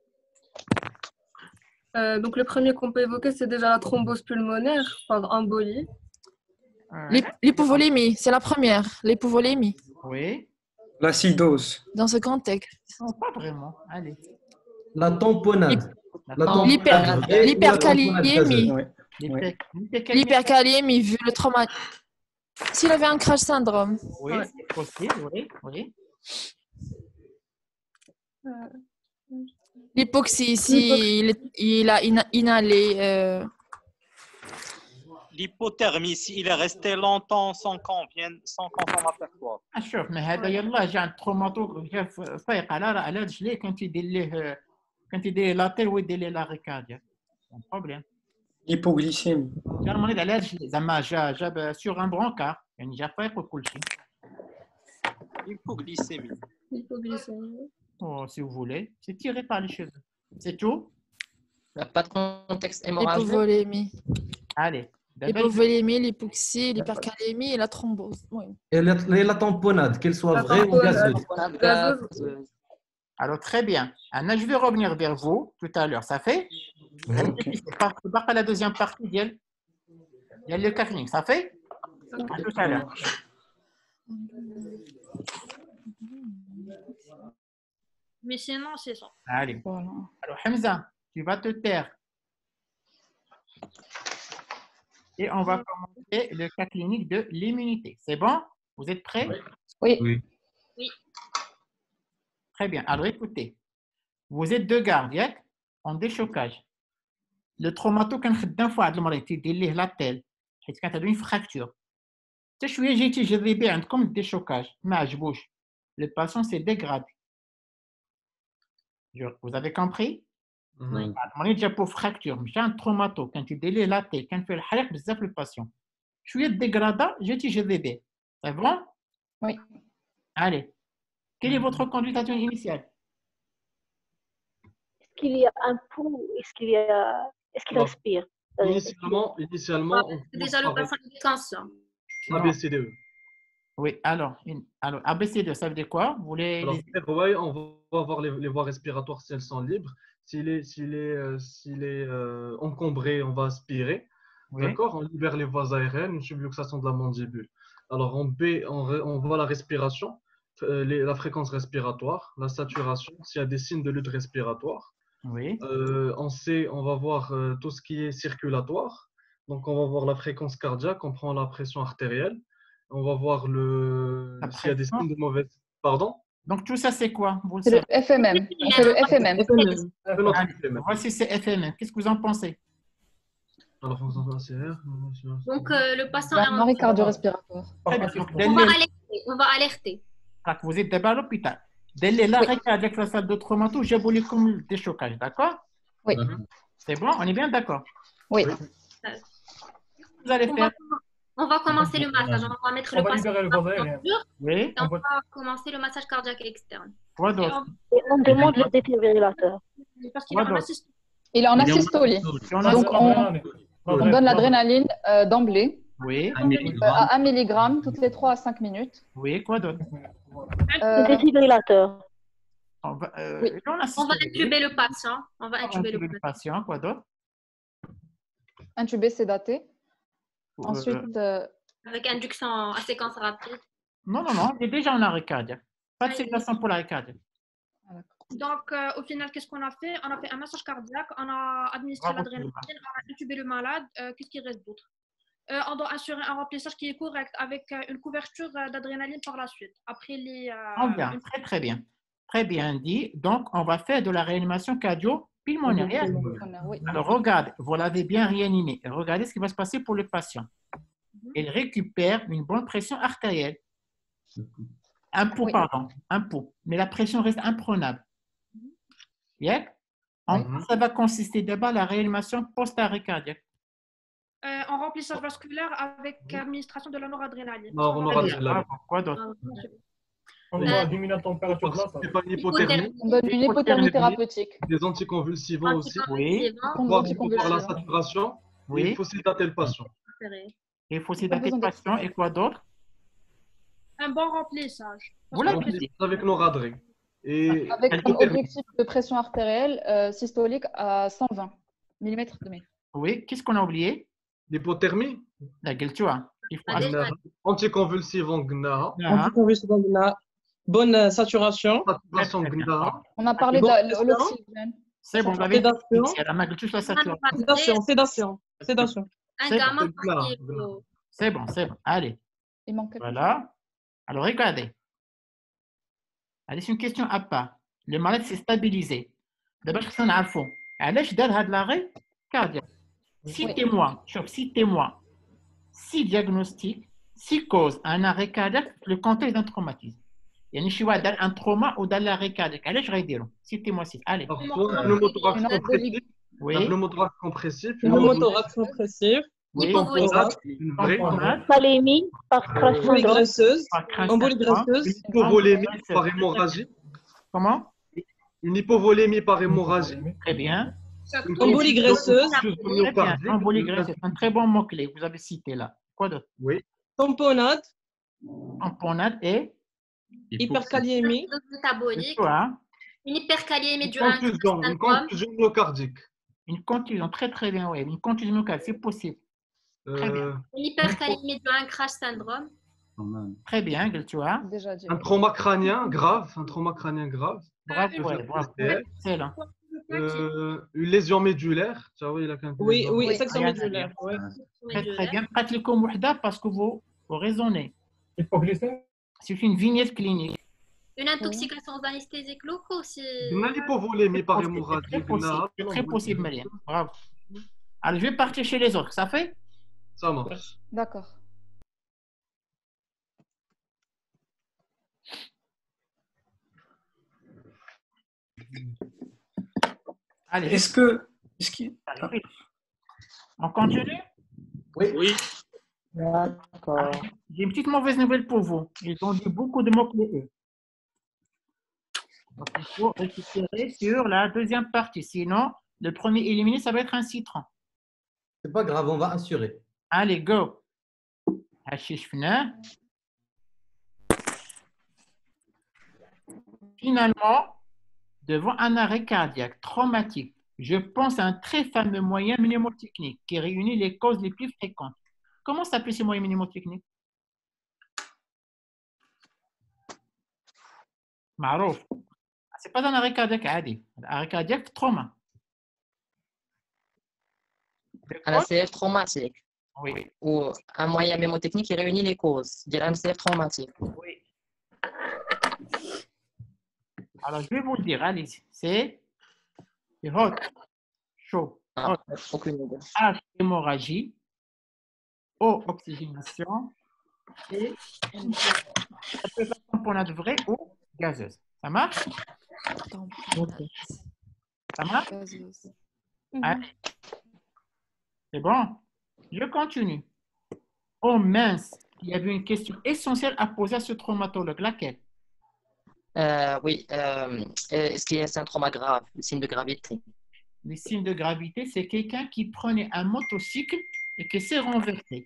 Euh, donc, le premier qu'on peut évoquer, c'est déjà la thrombose pulmonaire par embolie. L'hyp- L'hypovolémie, c'est la première. L'hypovolémie. Oui. L'acidose. Dans ce contexte. Non, pas vraiment. Allez. La tamponnade. La tamponnade L'hyper- vraie ou la L'hyperkaliémie. tamponnade gazeuse. L'hyperkaliémie, vu le trauma. S'il avait un crash syndrome. Oui, c'est possible. Oui, oui. L'hypoxie, s'il il a ina- inhalé euh, l'hypothermie, s'il est resté longtemps sans qu'on vienne, sans qu'on s'en aperçoive. شوف ما هذا يلاه جا عند تروماتو جا فايق على على هاد الجلي كان تيدير ليه كان تيدير لاتير ويدير ليه لا ريكارديا بروبليم L'hypoglycémie. جا المريض على هاد الجلي زعما جا جا سور ان برونكار يعني جا فايق وكل شيء. Hypoglycémie. Oh, si vous voulez, c'est tiré par les cheveux. C'est tout? Il n'y a pas de contexte hémorragique. L'hypovolémie. Allez. L'hypovolémie, l'hypoxie, l'hypercalémie et la thrombose. Oui. Et la, et la tamponnade, qu'elle soit La vraie ou gazeuse. Gazeuse. Alors, très bien. Anna, je vais revenir vers vous tout à l'heure. Ça fait? C'est pas, c'est pas la deuxième partie. Il y a, il y a le carling. Ça fait? À tout à l'heure. Mais sinon, c'est ça. Allez. Alors, Hamza, tu vas te taire. Et on va commencer le cas clinique de l'immunité. C'est bon? Vous êtes prêts? Oui. Oui. Oui. Très bien. Alors, écoutez. Vous êtes deux gardes en déchocage. Le traumato كان خدام في واحد المريض تيدير ليه لاتيل حيت كانت عنده une fracture. حتى شويه جيتي جربي عندكم الديشوكاج ما عجبوش. Le patient s'est dégradé. Vous avez compris? Oui. المريض جابو fracture مشى عند تروماتو كان تيدير ليه لاتيل كان فيه الحريق بزاف لو باسيون. شويه ديغرادا جيتي جربيه. C'est bon? Oui. Allez. Quelle est votre consultation initiale? Est-ce qu'il y a un pouls? Est-ce qu'il y a... Est-ce qu'il Non. respire? Initialement, initialement on Déjà, le patient est conscient. A B C D E. Oui, alors, une- alors A B C D, ça veut dire quoi? Vous voulez Alors, les- airway, on va voir les, les voies respiratoires si elles sont libres. S'il est, s'il est, euh, s'il est euh, encombré, on va aspirer. Oui. D'accord? On libère les voies aériennes, une subluxation de la mandibule. Alors, en B, on, re- on voit la respiration, euh, les- la fréquence respiratoire, la saturation, s'il y a des signes de lutte respiratoire. Oui. Euh, en C, on va voir euh, tout ce qui est circulatoire. Donc, on va voir la fréquence cardiaque, on prend la pression artérielle. On va voir le La s'il y a des pression. signes de mauvaise. Pardon? Donc, tout ça, c'est quoi? Vous le C'est le savez. F M M. On fait le F M M. Notre Allez, F M M. voici ces F M M. Qu'est-ce que vous en pensez? Alors, on va C R. Donc, euh, le patient La est en... marie cardio-respiratoire. Très bien. Donc, On dès va le- alerter. On va alerter. Ah, vous êtes d'abord à l'hôpital. Dès le- l'arrêt cardiaque la salle de traumato, j'ai voulu comme le déchocage, d'accord? Oui. C'est bon? On est bien d'accord? Oui. Vous allez On faire? va, on va commencer le massage. On va mettre On le va patient libérer le en vase aérien. posture Oui. et on va commencer le massage cardiaque externe. Quoi Et d'autre? on- Et on demande le défibrillateur. Parce qu'il Quoi est en d'autre? assist- Il est en asystolie. Si on a- Donc, on, on donne l'adrénaline euh, d'emblée Oui. euh, à un milligramme toutes les trois à cinq minutes. Oui, quoi d'autre? Le Euh, défibrillateur. On va, euh, Oui. on assiste On va au- intuber le patient. On va on va intuber le intuber le patient. patient, quoi d'autre? intubé, sédaté. Euh, Ensuite, euh, Avec induction à séquence rapide. Non, non, non, il est déjà en arrêt cardiaque. Pas de sédation pour l'arrêt cardiaque. Donc, euh, au final, qu'est-ce qu'on a fait? On a fait un massage cardiaque, on a administré Bravo, l'adrénaline, on a intubé le malade. Euh, qu'est-ce qu'il reste d'autre? Euh, on doit assurer un remplissage qui est correct avec euh, une couverture euh, d'adrénaline par la suite. Après les. euh, Oh, bien, une- très très bien. Très bien dit. Donc, on va faire de la réanimation cardio-pulmonaire. oui. Alors, regarde, vous l'avez bien réanimé. Regardez ce qui va se passer pour le patient. Il récupère une bonne pression artérielle. Un pouls, Oui. pardon, un pouls. Mais la pression reste imprenable. Bien? En- Mhm. Ça va consister d'abord à la réanimation post-arrêt cardiaque. euh, en remplissage vasculaire avec administration de la noradrénaline. Non, on aura de la. Ah, quoi d'autre? On va diminuer la température de la salle. C'est pas une hypothermie. On donne une hypothermie thérapeutique. Des anticonvulsivants aussi. Oui. On Voir donne qu'il faut voir la saturation. Oui. Il faut sédater le patient. Il faut sédater le patient et quoi d'autre? Un bon remplissage. Vous l'avez Donc, dit. avec nos radrés. Et Avec comme hypothermie. objectif de pression artérielle euh, systolique à cent vingt millimètres de mer. Oui, qu'est-ce qu'on a oublié? L'hypothermie. La gueule, tu vois. Il faut قلنا anticonvulsivant قلناها. Anticonvulsivant قلنا. Bonne euh, saturation. Saturation قلناها. On a parlé Bon, de c'est l'oxygène. C'est bon, vous avez Sédation. elle a mal juste la saturation. Sédation, sédation, sédation. Un C'est gamma bon, placebo. C'est bon, c'est bon. Allez. Il manque quelque Voilà. Alors, regardez. Allez, c'est une question à part. Le malade s'est stabilisé. D'abord, je vais vous dire. علاش دار هذا l'arrêt cardiaque. Citez-moi, chef, citez-moi six diagnostics, six causes. Un arrêt cardiaque, le contexte d'un traumatisme. يعني شي واحد دار ان تروما ودار l'arrêt cardiaque. علاش غيديروا؟ سيتي-moi six. Allez. Alors, soit un pneumothorax compressif, Oui. un pneumothorax compressif, Une pneumothorax compressif, Oui. tamponade, une vraie Embolie par crash embolie syndrome. graisseuse, Par crash embolie syndrome. graisseuse, une hypovolémie par hémorragie. Comment? Une hypovolémie par hémorragie. Très bien. Une embolie graisseuse, confusion Très bien. myocardique. Embolie graisseuse. Un très bon mot-clé. Vous avez cité là. Quoi d'autre? Oui. tamponnade, Tamponade et hyperkaliémie, métabolique, quoi? une hyperkaliémie du Une contusion, une syndrome, contusion myocardique. Une contusion. Très très bien. Oui. Une contusion myocardique. C'est possible. Très bien. Euh, une hyperkaliémie du un crash syndrome, Très bien. Tu vois? Déjà dit. un trauma crânien grave, un trauma crânien grave. Bravo. Le Ouais, fait bravo. P T S. Excellent. Euh, une lésion médulaire. Ça, oui, il a qu'un oui, lésion. oui, Oui, section rien à médulaire, dire. oui. Très très bien. Pratiquez-le وحدة parce que vous, vous raisonnez. Hypoglycémie. C'est une vignette clinique. une intoxication anesthésique locaux aussi. On a l'hypovolémie par C'est hémorragie. très possible. C'est très possible, Mariam. Bravo. Alors, je vais partir chez les autres. Ça fait? Ça marche. D'accord. Allez. Est-ce que. Est-ce qu'il... On continue? Oui. Oui. D'accord. J'ai une petite mauvaise nouvelle pour vous. Ils ont dit beaucoup de mots-clés. eux. Donc, il faut récupérer sur la deuxième partie. Sinon, le premier éliminé, ça va être un citron. C'est pas grave, on va assurer. Allez, go. Hashish fna. Finalement, devant un arrêt cardiaque traumatique, je pense à un très fameux moyen mnémotechnique qui réunit les causes les plus fréquentes. Comment s'appelle ce moyen mnémotechnique? Marouf. Ce n'est pas un arrêt cardiaque عادي. Un arrêt cardiaque trauma. Un A C F traumatique. Oui. Ou un moyen mémotechnique qui réunit les causes de l'A C F traumatique. Oui. Alors, je vais vous le dire, allez-y. C'est hot, chaud, Ah, hot. aucune idée. H, hémorragie. O, oxygénation. Et ça peut être tamponade vraie ou gazeuse. Ça marche? Ça marche? Allez. C'est bon? Je continue. Oh mince, il y avait une question essentielle à poser à ce traumatologue. Laquelle? Euh, oui, euh, est-ce qu'il y a un trauma grave, le signe de gravité? Les signes de gravité, c'est quelqu'un qui prenait un motocycle et qui s'est renversé.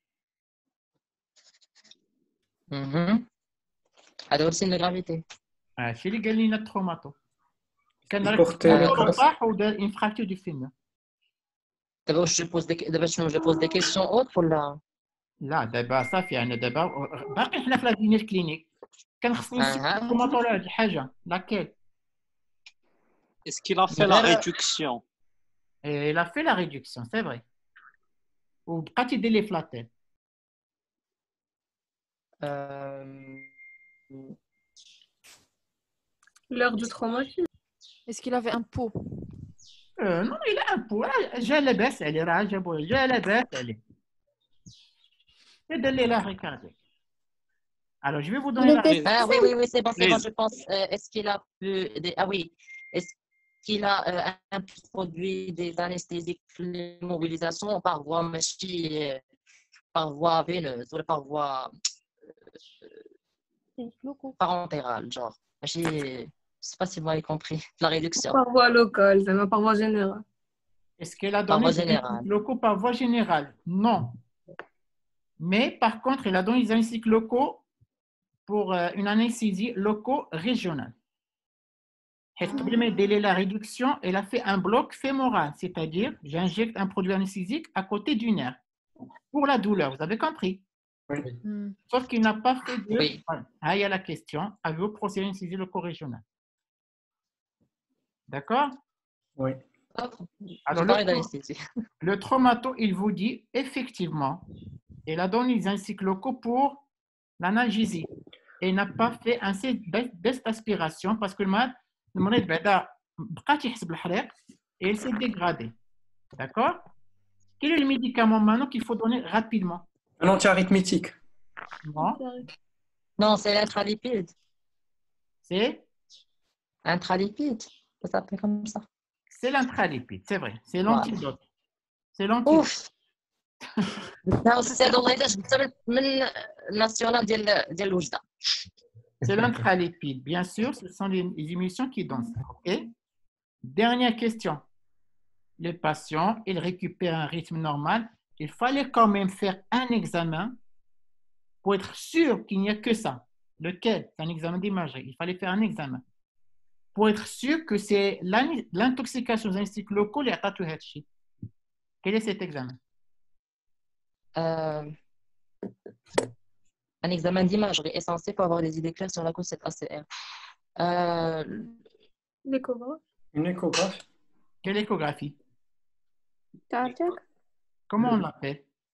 Mhm. Alors, le signe de gravité. Ah, c'est les galines de traumato. Quand Il portait on le a casque. une fracture du fémur. D'abord, je pose des, d'abord, je pose des questions autres ou là? لا دابا صافي انا دابا باقي حنا في لا فينيت كلينيك كنخصني أها. نسمطوا على هاد الحاجه لاكيل Est-ce qu'il a fait la réduction? Et il a fait la réduction, c'est vrai. وبقات يدير لي في لا تيت. Euh, L'heure du traumatisme. Est-ce qu'il avait un pot? Euh, non, il a un pot. جا لاباس عليه راه جابوه جا لاباس عليه. يدير لي لا cardiaque. Alors, je vais vous donner la réponse. Ah oui, oui, oui, c'est bon, c'est bon, Please. je pense. Euh, est-ce qu'il a pu... Des... Ah oui. Est-ce qu'il a euh, introduit des anesthésiques l'immobilisation par voie machine, euh, par voie veineuse ou par voie euh, parentérale, genre. Je ne sais pas si vous avez compris la réduction. Par voie locale, ça va par voie générale. Est-ce qu'elle a Par donné voie des générale. anesthésiques locaux par voie générale? Non. Mais par contre, elle a donné des anesthésiques locaux pour euh, une anesthésie loco-régionale. قبل ما يدير la réduction, elle a fait un bloc fémoral, c'est-à-dire j'injecte un produit anesthésique à côté du nerf pour la douleur. Vous avez compris? Oui. Sauf qu'il n'a pas fait de. Oui. Voilà. Ah, il y a la question. Avez-vous procédé à une anesthésie loco-régionale? D'accord? Oui. Alors, Je parlais le, d'anesthésie. le traumato, il vous dit effectivement, il a donné les anesthésiques locaux pour l'analgésie et n'a pas fait un test d'aspiration parce que le malade, le malade بعدا بقات يحس بالحريق et il s'est dégradé. D'accord? Quel est le médicament maintenant qu'il faut donner rapidement? Un anti-arithmétique. Non. Non, c'est l'intralipide. C'est Intralipide, ça s'appelle comme ça. C'est l'intralipide, c'est vrai. C'est Voilà. l'antidote. C'est l'antidote. اوف لا استاذ والله الا جبت من الناسيونال ديال ديال الوجده. C'est l'intralipide. Bien sûr, ce sont les les émissions qui donnent ça. OK? Dernière question. Le patient, il récupère un rythme normal. Il fallait quand même faire un examen pour être sûr qu'il n'y a que ça. Lequel? C'est un examen d'imagerie. Il fallait faire un examen pour être sûr que c'est l'in- l'intoxication aux anesthésiques locaux qui a tatoué Hatchi. Quel est cet examen? Euh, un examen d'imagerie est censé pour avoir des idées claires sur la cause de cette A C R. Euh, L'échographe. Une échographie. Quelle échographie? Cardiaque. Comment on l'appelle?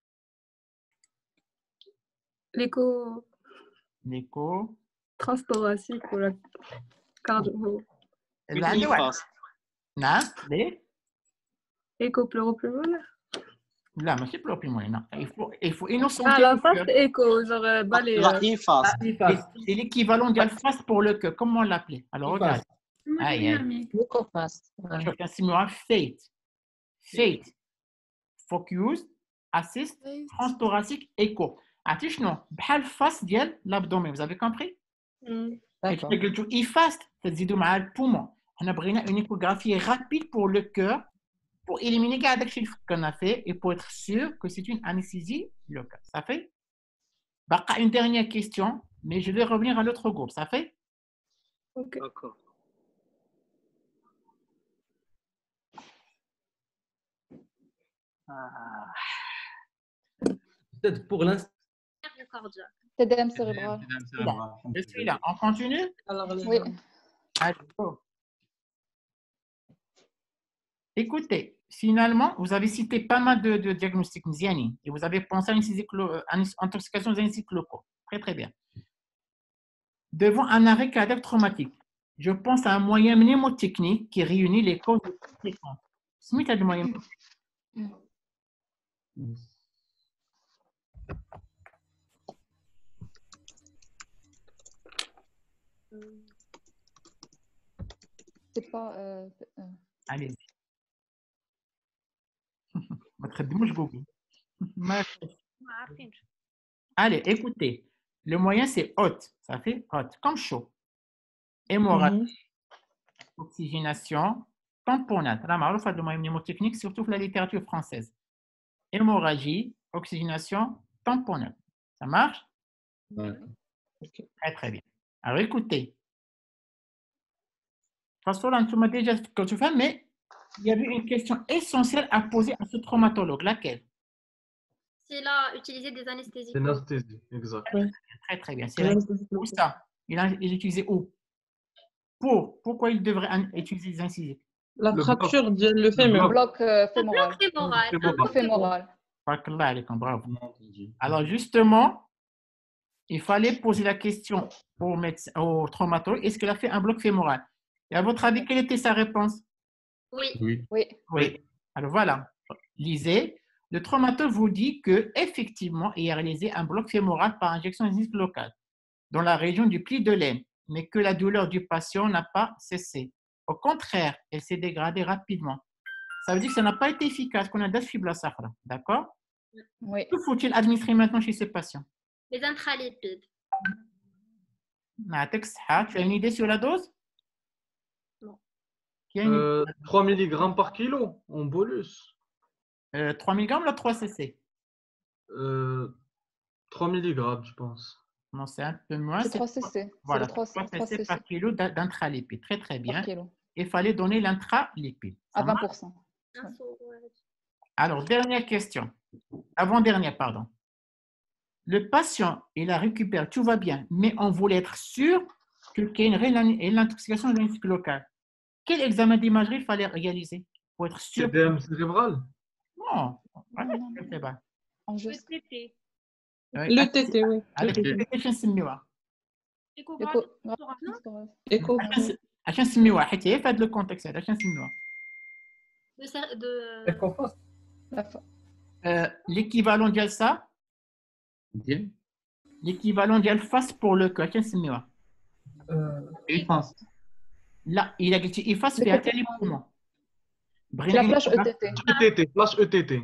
L'écho L'écho. transthoracique ou la cardio. Là, ouais. Non, les? Écho pleuropulmonaire. Là, mais c'est plus moins. Non. Il faut, il faut innocenter Ah, la le face cœur. écho, genre euh, balai. La euh, IFAS. Et C'est l'équivalent de l'alphas pour le cœur. Comment on l'appelait? Alors, regarde. Aïe, aïe. Dynamique. l'échophase. شوف كنسميوها فيت فيت فوكيوز اسيست ترانستوراسيك ايكو عرفتي شنو بحال الفاس ديال لابدومين vous avez compris et D'accord. tu قلتو اي فاست تزيدوا مع البومون حنا بغينا une échographie rapide pour le cœur pour éliminer كاع داكشي اللي فكرنا فيه et pour être sûr que c'est une anesthésie locale ça fait بقى une dernière question mais je vais revenir à l'autre groupe ça fait Ok. D'accord. Ah. Peut-être pour l'instant. Nerf cardiaque. T D M cérébral. Là, je suis là. On continue? Alors, les Oui. Allez, go. Écoutez, finalement, vous avez cité pas mal de, de diagnostics Mziani et vous avez pensé à une cyclo- à une intoxication aux anesthésiques locaux. Très, très bien. Devant un arrêt cardiaque traumatique, je pense à un moyen mnémotechnique qui réunit les causes de conséquences. Smith a des moyens. C'est pas. euh, euh, Allez-y. ما تخدموش جوجل. ما في. ما عارفينش. Allez, écoutez. Le moyen, c'est hot. Ça fait hot, comme chaud. Hémorragie, oxygénation, tamponnade. راه معروف هذا الموyen mnémotechnique, surtout في la littérature française. Hémorragie, oxygénation, tamponnade. Ça marche? Très, très bien. Alors, écoutez. De toute façon, là, tu m'as déjà fait tu fais, mais il y avait une question essentielle à poser à ce traumatologue. Laquelle? S'il a utilisé des anesthésies. C'est l'anesthésie, exact. Très, très bien. C'est la- où ça? Il a il est utilisé où? Pour. Pourquoi il devrait an- utiliser des anesthésies? La Le fracture bloc. de le fémur. bloc. bloc euh, fémoral. bloc fémoral. Le Un bloc bloc fémoral. Barakallah alaykoum, bravo. Alors, justement, il fallait poser la question au, médecin, au traumatologue, est-ce qu'il a fait un bloc fémoral? Et à votre avis, quelle était sa réponse? Oui. Oui. Oui. Oui. Alors voilà, lisez. Le traumatologue vous dit qu'effectivement, il a réalisé un bloc fémoral par injection anesthésique locale dans la région du pli de l'aine, mais que la douleur du patient n'a pas cessé. Au contraire, elle s'est dégradée rapidement. Ça veut dire que ça n'a pas été efficace, qu'on a des fibres safra. D'accord? Oui. Que faut-il administrer maintenant chez ces patients? Les intralipides. نعطيك الصحة. Tu as une idée sur la dose? Non. Qui a une idée? Euh, trois milligrammes par kilo en bolus. Euh, trois milligrammes ou trois cc? Euh, trois milligrammes, je pense. Non, c'est un peu moins. C'est trois cc. C'est Voilà, le trois trois trois cc cc par kilo d'in- d'intralipide. Très, très bien. par kilo. Il fallait donner l'intralipide. À Ça vingt marche? pour cent. Un saut, ouais. Alors, dernière question. Avant-dernière, pardon. Le patient, il a récupéré, tout va bien, mais on voulait être sûr qu'il y a une réelle une intoxication génétique locale. Quel examen d'imagerie il fallait réaliser pour être sûr? T D M cérébral. Non, ouais, je sais pas. En Le juste. T T. Ouais, Le ah, T T, oui. avec Le le T T. T T عشان نسميوها. Échographie. Écho- Écho. عشان عشان نسميوها حيت هي في هذا الكونتكست هذا عشان نسميوها. De, cer- de... Échophase. La fa- Euh, L'équivalent de ça, ديال L'équivalent ديال فاس pour le cœur كيف نسميوها؟ إيفاس. لا إلا قلتي إيفاس فيها حتى لي بولمون. لا فلاش او تي تي. E T T فلاش E T T.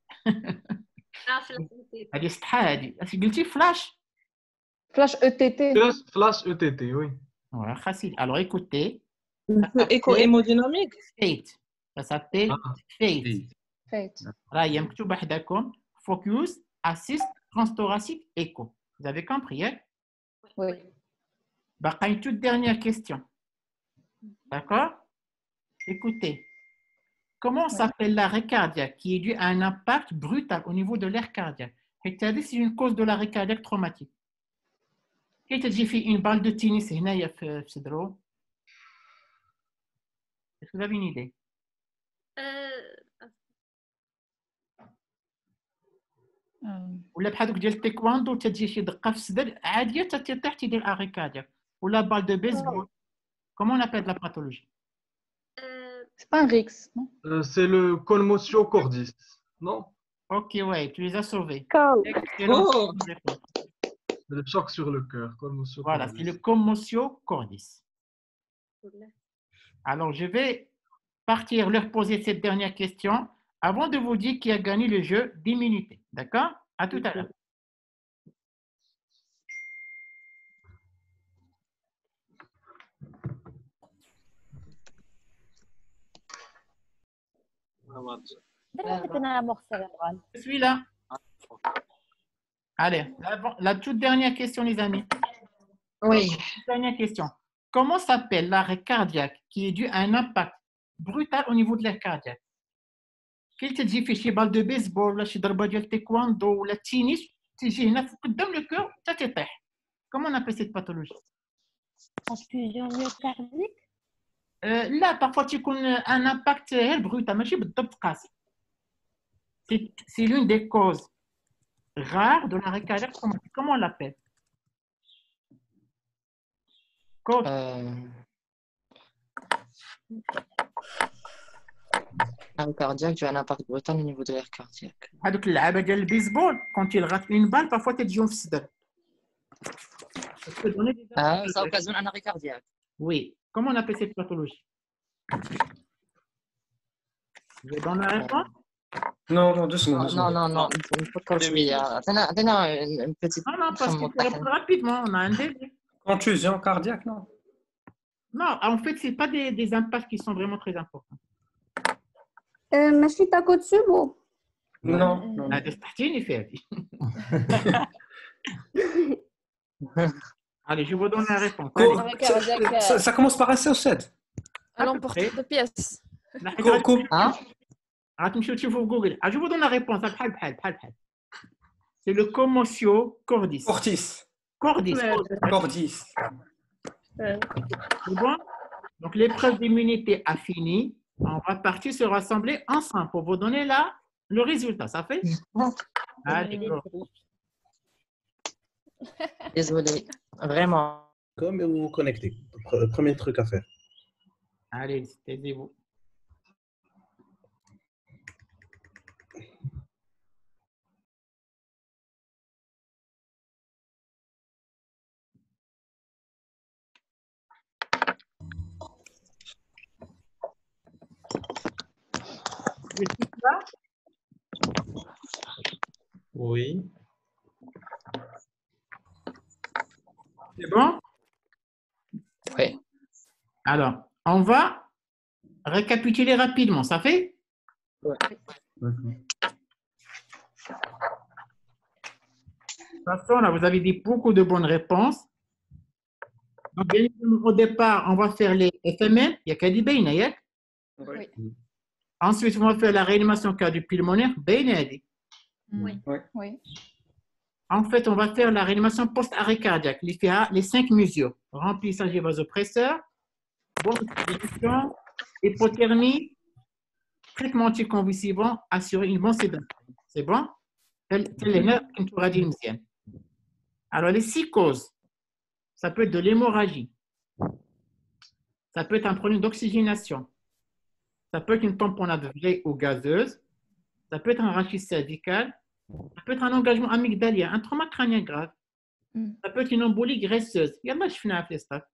هذه سطحة هذه. اش قلتي فلاش؟ فلاش او تي تي. فلاش E T T oui. Ouais, facile. Alors écoutez. Éco-hémodynamique. Fate. Ça s'appelle Fate. Fate. راهي مكتوبة حداكم. Focus, assist, transthoracique, écho. Vous avez compris, hein? Oui. Bah, une toute dernière question. D'accord? Écoutez. Comment s'appelle l'arrêt cardiaque qui est dû à un impact brutal au niveau de l'air cardiaque? C'est une cause de l'arrêt cardiaque traumatique. Qui t'a dit fait une balle de tennis هنايا في صدره? Est-ce que vous avez une idée? ولا بحال دوك ديال التايكواندو تجي شي دقه في الصدر عاديه تتطيح تيدير اري كاردياك ولا بال دو بيسبول. Comment on appelle la pathologie? C'est pas un R I X, non? Euh, c'est le commotion cordis, non? Ok, ouais, tu les as sauvés. Oh. Le choc sur le cœur. Voilà, c'est le commotion cordis. Alors, je vais partir leur poser cette dernière question avant de vous dire qui a gagné le jeu d'immunité. D'accord? À tout à l'heure. Je suis là. Allez, la, la toute dernière question, les amis. Oui. La dernière question. Comment s'appelle l'arrêt cardiaque qui est dû à un impact brutal au niveau de l'air cardiaque? Qu'il te dit, chez balle de baseball, là, chez ضربة ديال taekwondo, ou la tennis, تيجي هنا قدام le cœur, ça تطيح. Comment on appelle cette pathologie? Confusion myocardique. Euh, là, parfois, tu connais un impact brutal, mais c'est l'une des causes rares de l'arrêt cardiaque. Comment on l'appelle? Cause. Euh... Arrêt cardiaque dû à un impact brutal au niveau de l'air cardiaque. هذوك اللعابة ديال البيسبول quand il rate une balle parfois تجيهم في الصدر. Ah, ça occasionne un arrêt cardiaque. Oui. Comment on appelle cette pathologie? Je donne la réponse? Non, non, deux secondes. Non, non, non. Il faut que je lui une petite. Non, non, parce qu'il faut répondre rapidement. On a un délai. Contusion cardiaque, non? Non, en fait, ce n'est pas des, des impacts qui sont vraiment très importants. ماشي تاكو تسوبو. Non, non. هذا تحتيني في هذه. Allez, je vous donne la réponse. Ça, ça, ça commence par un C O sept. À l'emporte de pièces. Hein? Je vous donne la réponse. C'est le commotio cordis. Cordis. Cordis. Cordis. C'est bon? Donc, l'épreuve d'immunité a fini. On va partir se rassembler ensemble pour vous donner là le résultat. Ça fait? Allez, désolé, vraiment. Comme vous connectez. Premier truc à faire. Allez, taisez-vous. Oui. C'est bon? Oui. Alors, on va récapituler rapidement. Ça fait? Oui. De toute façon, là, vous avez dit beaucoup de bonnes réponses. Donc, bien évidemment, au départ, on va faire les F M L. Il y a qu'à dire Bainayek. Oui. Ensuite, on va faire la réanimation cardio-pulmonaire. Bainayek. Oui. Oui. En fait, on va faire la réanimation post-arrêt cardiaque. Les, les cinq mesures. Remplissage et vasopresseur, bonne distribution, hypothermie, traitement anticonvulsivant, assurer une bonne sédation. C'est bon? C'est les Alors, les six causes, ça peut être de l'hémorragie, ça peut être un problème d'oxygénation, ça peut être une tamponnade vraie ou gazeuse, ça peut être un rachis cervical, Ça peut être un engagement amygdalien, un trauma crânien grave. Ça peut être une embolie graisseuse. Yallah, je finis à faire ça.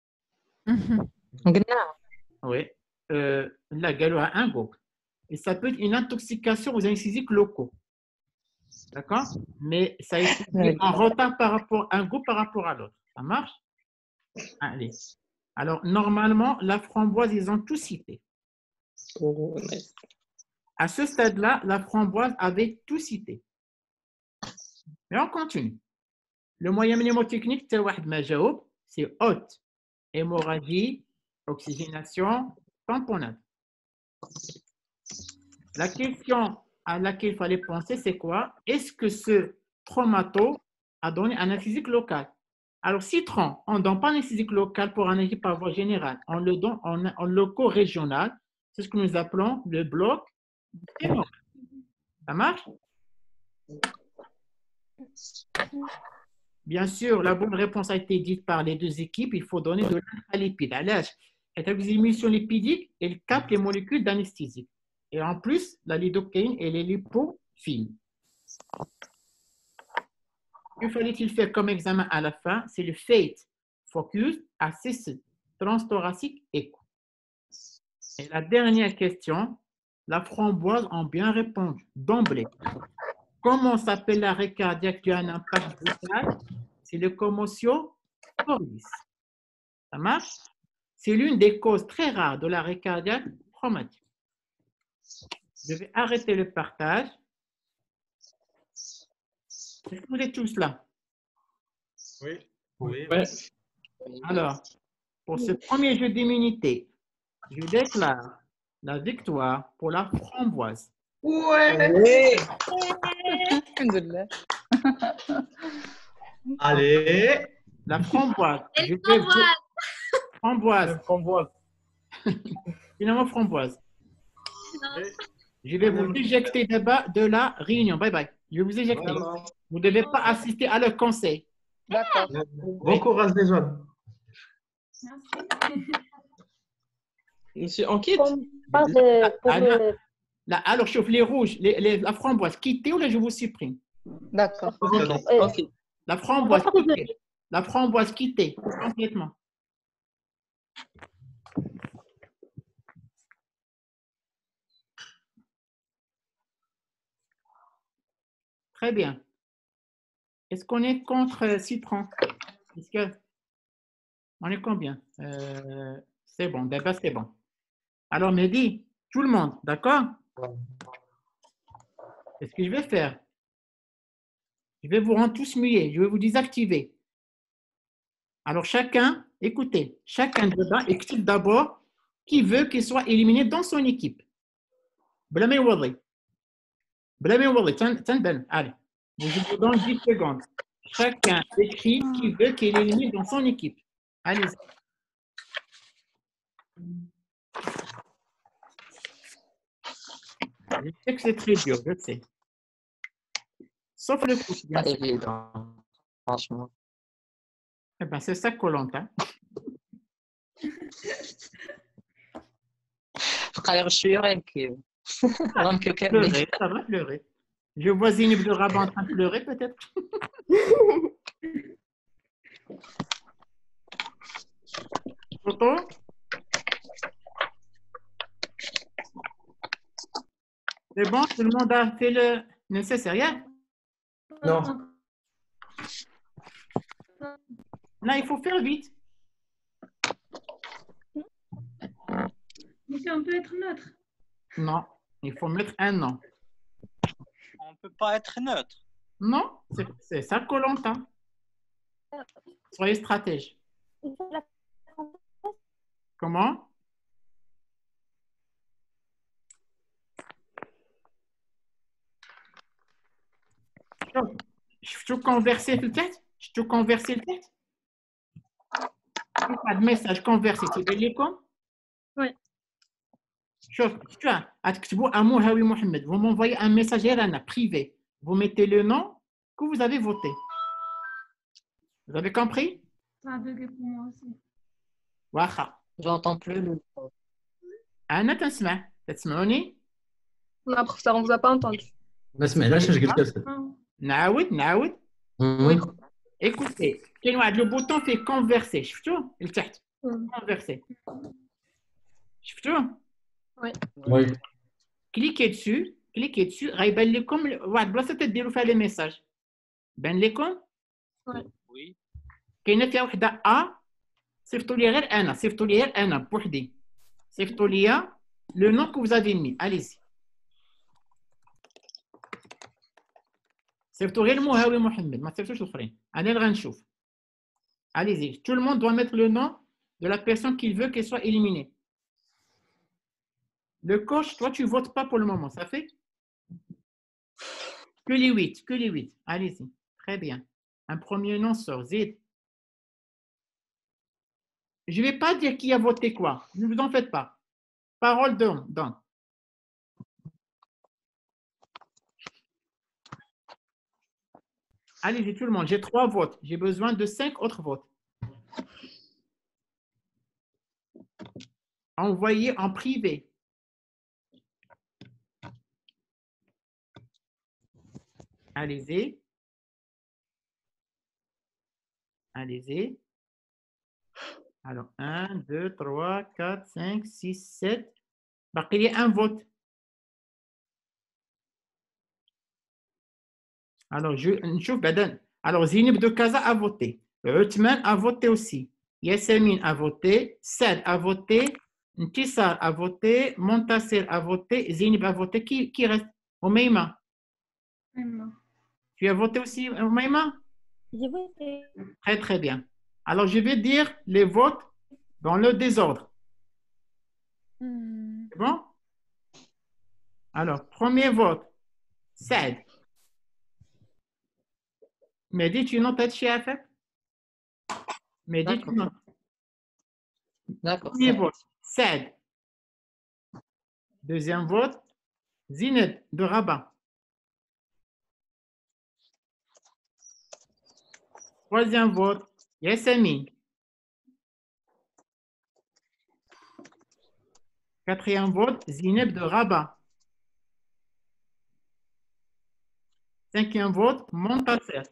Oui. Euh, là, galop à un go. Et ça peut être une intoxication aux anesthésiques locaux. D'accord? Mais ça a été dit en retard par rapport à un goût par rapport à l'autre. Ça marche? Allez. Alors, normalement, la framboise, ils ont tout cité. À ce stade-là, la framboise avait tout cité. Mais on continue. Le moyen mnémotechnique, c'est haute, hémorragie, oxygénation, tamponnade. La question à laquelle il fallait penser, c'est quoi? Est-ce que ce traumato a donné un anesthésique local? Alors, citron, on ne donne pas un anesthésique local pour analyser par voie générale. On le donne en, en loco-régional. C'est ce que nous appelons le bloc. Ça marche? Bien sûr, la bonne réponse a été dite par les deux équipes. Il faut donner de l'alpha-lipide. À l'âge, les émissions lipidiques, elles captent les molécules d'anesthésie. Et en plus, la lidocaïne et les lipophiles. Que fallait-il faire comme examen à la fin? C'est le FATE, Focus, A C C, transthoracique, écho. Et la dernière question, la framboise ont bien répondu d'emblée. Comment s'appelle l'arrêt cardiaque dû à un impact brutal? C'est le commotio cordis. Ça marche? C'est l'une des causes très rares de l'arrêt cardiaque traumatique. Je vais arrêter le partage. Est-ce que vous êtes tous là? Oui. Oui. Alors, pour ce premier jeu d'immunité, je déclare la victoire pour la framboise. Ouais. Allez. La framboise. Et Je vais framboise. vous- Framboise. Framboise. Finalement, framboise. Non. Je vais vous éjecter de, bas de la réunion. Bye bye. Je vais vous éjecter. Vraiment. Vous ne devez pas assister à leur conseil. D'accord. Bon courage les jeunes. Monsieur, on quitte? Comme pas de- pour Ah, non. le- Là, alors, chauffe les rouges, les, les- la framboise, quittez ou là, je vous supprime? D'accord. euh, Ok. La framboise, quittez. La framboise, quittez complètement. Très bien. Est-ce qu'on est contre euh, citron? Est-ce que... On est combien? Euh, c'est bon, d'abord c'est bon. Alors, Mehdi, tout le monde, d'accord? Qu'est-ce que je vais faire? Je vais vous rendre tous muets, je vais vous désactiver. Alors, chacun, écoutez, chacun dedans écrit d'abord qui veut qu'il soit éliminé dans son équipe. Blamé Wadli. Blamé Wadli, tiens, ben, allez. Je vous donne dix secondes. Chacun écrit qui veut qu'il est éliminé dans son équipe. Allez-y. Je sais que c'est très dur, je sais. Sauf le coup, bien Pas sûr. évident, franchement. Eh ben, c'est ça Koh-Lanta. Frère, je suis vaincu. Vaincu Kevin. Pleurer, ça va pleurer. Je vois Zineb de Rabat en train de pleurer, peut-être. Toto? C'est bon, tout le monde a fait le nécessaire. Yeah? Non. Là, il faut faire vite. Mais on peut être neutre. Non, il faut mettre un nom. On ne peut pas être neutre. Non, c'est- c'est ça Koh-Lanta. Soyez stratège. Comment? Je te converser peut-être? Je te converser peut-être? Pas de message conversé, c'est بالكم? Oui. شوف شوف هتكتبوا Amou Hawi Mohamed. Vous m'envoyez un message Rana, privé. Vous mettez le nom que vous avez voté. Vous avez compris? Ça a bugué pour moi aussi. واخا. J'entends plus le. أنا تنسمع. تسمعوني؟ Non, professeur, on ne vous a pas entendu. ما سمعناش اش قلت أسد. نعاود نعاود. مم. Écoutez, كاين واحد لو بوطون فيه كونفرسي، شفتوه لتحت؟ كونفرسي. شفتوه؟ وي. وي. كليكي دسو، كليكي دسو غيبان لكم واحد البلاصه تديروا فيها لي ميساج. بان لكم؟ وي. كاينه فيها وحده ا، صيفطوا لي غير انا، صيفطوا لي غير انا بوحدي. صيفطوا لي لو نون كو فوزافي مي، اليزي. صيفطوا غير مهاوي محمد، ما تصيفطوش الاخرين. انا اللي غنشوف. Allez-y, tout le monde doit mettre le nom de la personne qu'il veut qu'elle soit éliminée. Le coach, toi, tu ne votes pas pour le moment, ça fait? Que les huit, que les huit. Allez-y, très bien. Un premier nom sort, Zid. Je ne vais pas dire qui a voté quoi, ne vous en faites pas. Parole d'homme, donc. Allez-y, tout le monde, j'ai trois votes. J'ai besoin de cinq autres votes. Envoyez en privé. Allez-y. Allez-y. Alors, un, deux, trois, quatre, cinq, six, sept. Il y a un vote. Alors, je نشوف بعدا. Alors, Zineb de Casa a voté. Uthman a voté aussi. Yassamine a voté. Sad a voté. Ntissar a voté. Montasser a voté. Zineb a voté. Qui, qui reste? Omeima. Tu as voté aussi, Omeima? J'ai voté. Très, très bien. Alors, je vais dire les votes dans le désordre. Hmm. C'est bon? Alors, premier vote. Sad. Mehdi, tu notes هادشي عافاك؟ Mehdi, tu notes. D'accord. Premier vote, Saad. Deuxième vote, Zineb de Rabat. Troisième vote, Yassami. Quatrième vote, Zineb de Rabat. Cinquième vote, Montasser.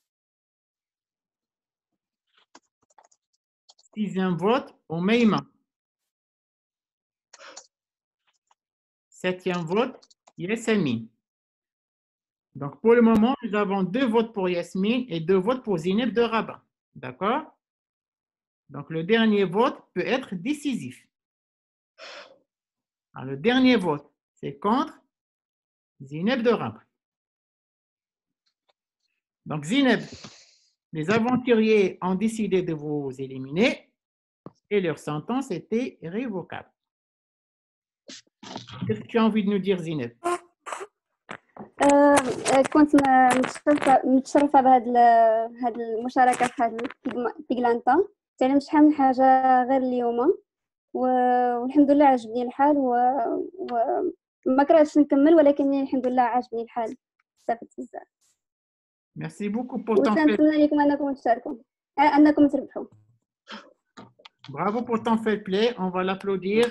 Sixième vote, Omeima. Septième vote, Yassami. Donc, pour le moment, nous avons deux votes pour Yasmine et deux votes pour Zineb de Rabat. D'accord? Donc, le dernier vote peut être décisif. Alors, le dernier vote, c'est contre Zineb de Rabat. Donc, Zineb, les aventuriers ont décidé de vous éliminer et leur sentence était révocable. Qu'est-ce que tu as envie de nous dire, Zineb? آه، كنت م- متشرفة متشرفة بهاد ال- هاد المشاركة في هاد بيغلانتا. تعلمت شحال من حاجة غير اليوم و- والحمد لله عجبني الحال و- وما كرهتش نكمل، ولكن الحمد لله عجبني الحال، استفدت بزاف. Merci beaucoup pour ton fait. وتنتمنى لكم أنكم تشاركوا آه، أنكم تربحوا. Bravo pour ton fair play. On va l'applaudir.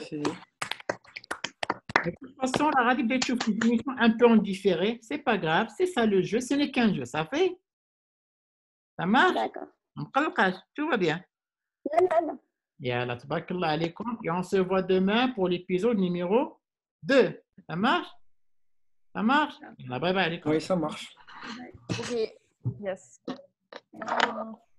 De toute façon, la radio des Tchouf, c'est une émission un peu en différé. C'est pas grave. C'est ça le jeu. Ce n'est qu'un jeu. Ça fait? Ça marche? D'accord. Tout va bien. لا لا لا. Yalla, tabarakallah alaykoum. Et on se voit demain pour l'épisode numéro deux. Ça marche? Ça marche? Yalla, bye bye alaykoum. Oui, ça marche. Ok. Yes. Euh,